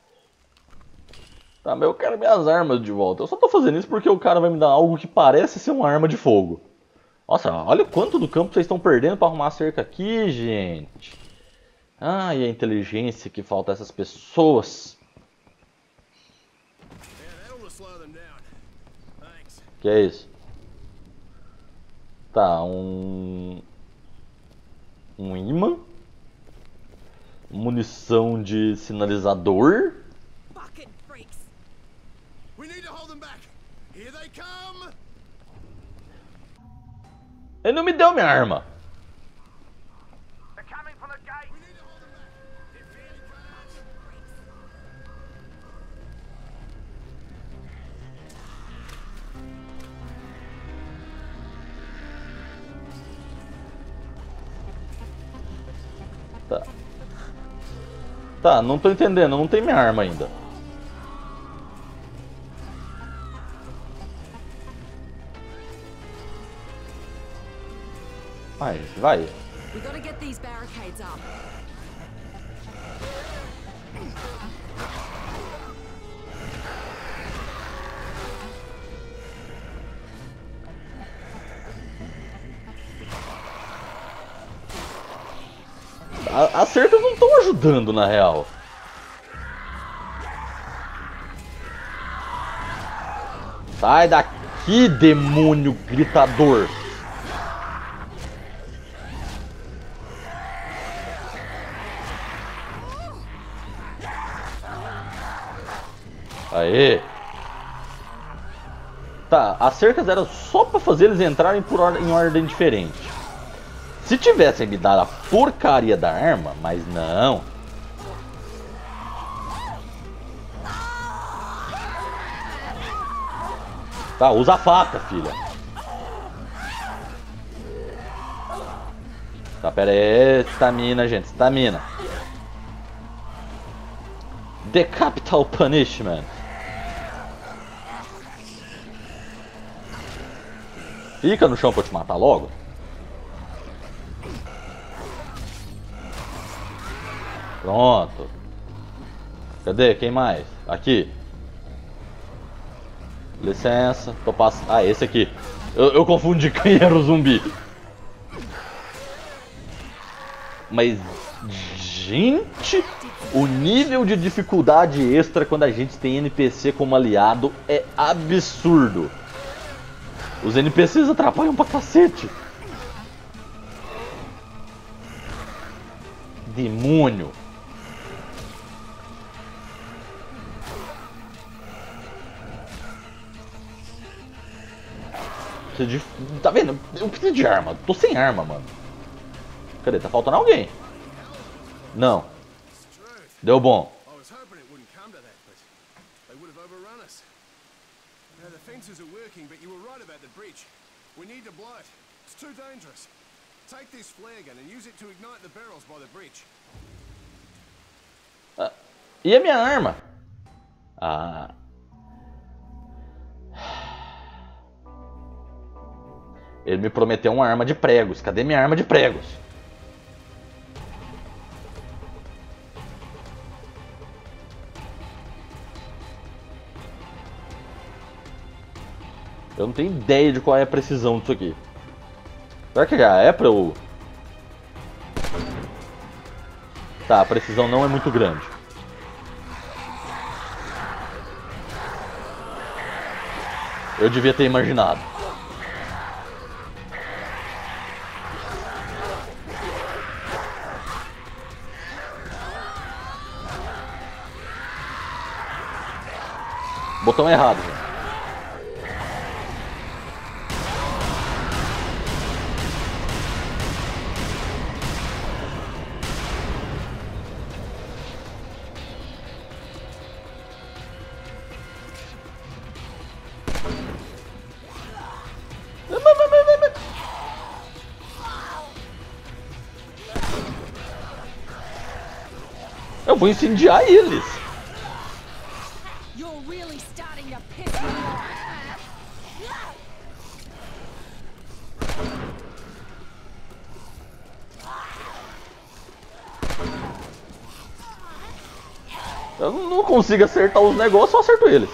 Tá, mas eu quero minhas armas de volta. Eu só tô fazendo isso porque o cara vai me dar algo que parece ser uma arma de fogo. Nossa, olha o quanto do campo vocês estão perdendo pra arrumar a cerca aqui, gente. Ai, a inteligência que falta a essas pessoas. Que é isso? Tá, um... Um imã. Munição de sinalizador. Ele não me deu minha arma. Tá. Tá, não tô entendendo, não tem minha arma ainda. Vai, vai. We gotta get these barricades up. As cercas não estão ajudando, na real. Sai daqui, demônio gritador. Aê. Tá, as cercas eram só pra fazer eles entrarem por ordem, em ordem diferente. Se tivessem me dado a porcaria da arma, mas não. Tá, usa a faca, filha. Tá, pera aí, estamina, gente, estamina. The Capital Punishment. Fica no chão pra eu te matar logo. Pronto. Cadê? Quem mais? Aqui. Licença. Tô passando. Ah, esse aqui. Eu, eu confundi quem era o zumbi. Mas, gente, o nível de dificuldade extra quando a gente tem N P C como aliado é absurdo. Os N P Cs atrapalham pra cacete. Demônio. De... Tá vendo? Eu preciso de arma. Tô sem arma, mano. Cadê? Tá faltando alguém? Não. Deu bom. defenses are working, but you were right about the breach. We need to blow it. It's too dangerous. Take this flare gun and use it to ignite the barrels by the breach. Ah, e a minha arma? Ah. Ele me prometeu uma arma de pregos. Cadê minha arma de pregos? Eu não tenho ideia de qual é a precisão disso aqui. Será que já é pra eu... Tá, a precisão não é muito grande. Eu devia ter imaginado. Botão errado, gente. Eu vou incendiar eles. You're really starting to piss me off. Eu não consigo acertar os negócios, só acerto eles.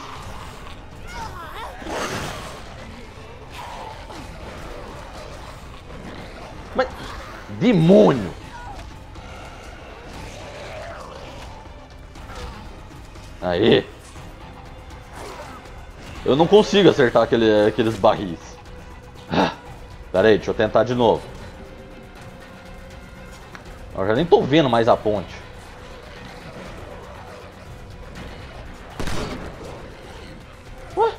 Mas... demônio! Aí. Eu não consigo acertar aquele, aqueles barris. Ah, pera aí, deixa eu tentar de novo. Eu já nem tô vendo mais a ponte. Ué?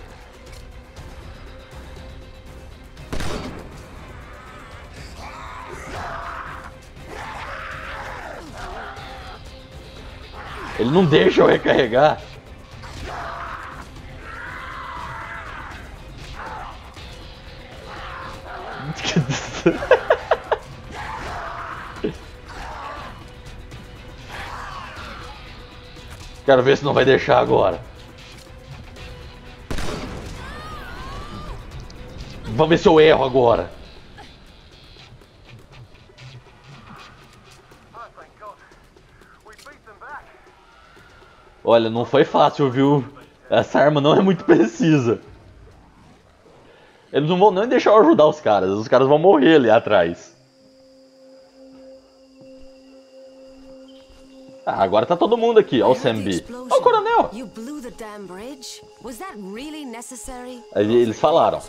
Ele não deixa eu recarregar. Quero ver se não vai deixar agora. Vamos ver se eu erro agora. Olha, não foi fácil, viu? Essa arma não é muito precisa. Eles não vão nem deixar eu ajudar os caras. Os caras vão morrer ali atrás. Ah, agora tá todo mundo aqui. Ó o Sam B. Ó o coronel. Eles falaram.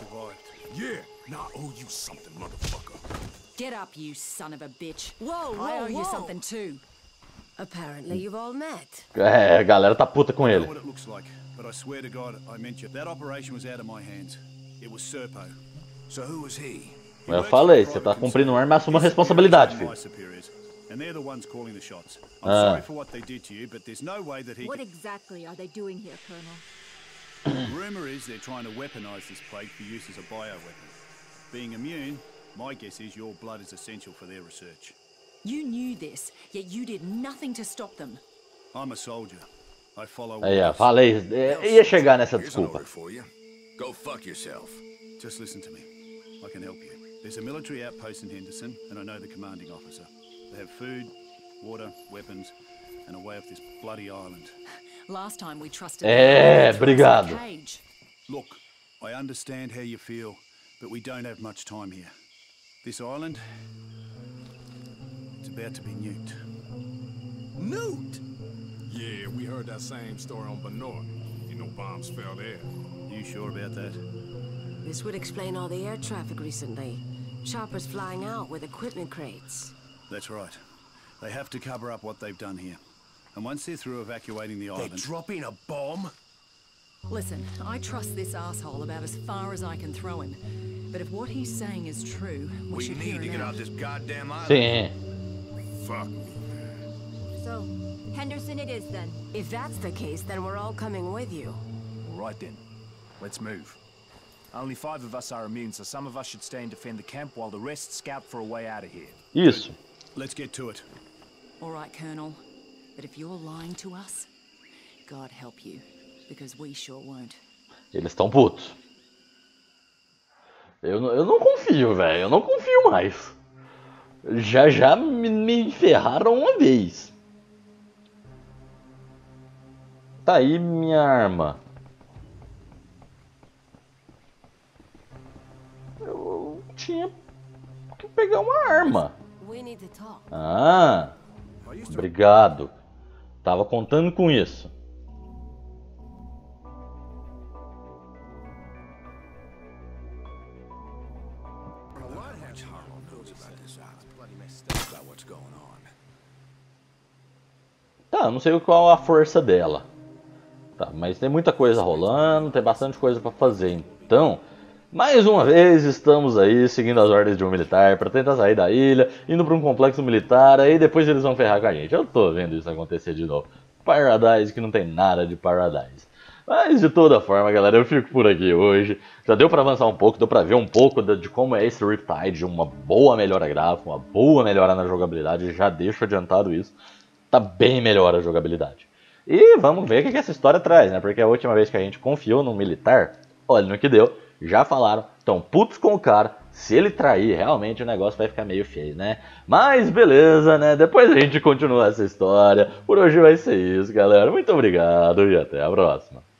Get up, you son of a bitch. Whoa, whoa, I owe you something too. Apparently you've all met. É, a galera tá puta com ele. But I swear to God, I meant you. That operation was out of my hands. It was Serpo. So who was he? Eu falei, você tá cumprindo uma arma, assuma a responsabilidade, filho. And they're the ones calling the shots. I'm Ah. sorry for what they did to you, but there's no way that he. What exactly are they doing here, Colonel? Rumor is they're trying to weaponize this plague for use as a bioweapon. Being immune, my guess is your blood is essential for their research. You knew this, yet you did nothing to stop them. I'm a soldier. I follow. Aí, ó, falei, ia chegar nessa desculpa. Go fuck yourself. Just listen to me. I can help you. There's a military outpost in Henderson, and I know the commanding officer. They have food, water, weapons, and a way off this bloody island. Last time we trusted. É, obrigado. Look, I understand how you feel, but we don't have much time here. This island, it's about to be nuked. Nuked? Yeah, we heard that same story on Benor. You know bombs fell there. You sure about that? This would explain all the air traffic recently. Choppers flying out with equipment crates. That's right. They have to cover up what they've done here. And once they're through evacuating the island... They're dropping a bomb? Listen, I trust this asshole about as far as I can throw him. But if what he's saying is true, we, we should need hear to it get out. out this goddamn island. Sim. Fuck. So, Henderson it is then. If that's the case, then we're all coming with you. All right then. Let's move. Only five of us are immune, so some of us should stay and defend the camp while the rest scout for a way out of here. Isso. Let's get to it. All right, Colonel. But if you're lying to us, God help you, because we sure won't. Eles estão putos. Eu, eu não confio, velho. Eu não confio mais. Já já me, me ferraram uma vez. Tá aí minha arma. Eu tinha que pegar uma arma. Ah, obrigado. Tava contando com isso. Tá, eu não sei qual a força dela. Tá, mas tem muita coisa rolando, tem bastante coisa pra fazer. Então, mais uma vez estamos aí seguindo as ordens de um militar pra tentar sair da ilha, indo pra um complexo militar, aí depois eles vão ferrar com a gente. Eu tô vendo isso acontecer de novo. Paradise que não tem nada de Paradise. Mas de toda forma, galera, eu fico por aqui hoje. Já deu pra avançar um pouco, deu pra ver um pouco de, de como é esse Riptide, uma boa melhora gráfica, uma boa melhora na jogabilidade, já deixo adiantado isso. Tá bem melhor a jogabilidade. E vamos ver o que essa história traz, né? Porque a última vez que a gente confiou num militar, olha no que deu, já falaram, estão putos com o cara, se ele trair, realmente o negócio vai ficar meio feio, né? Mas beleza, né? Depois a gente continua essa história. Por hoje vai ser isso, galera. Muito obrigado e até a próxima.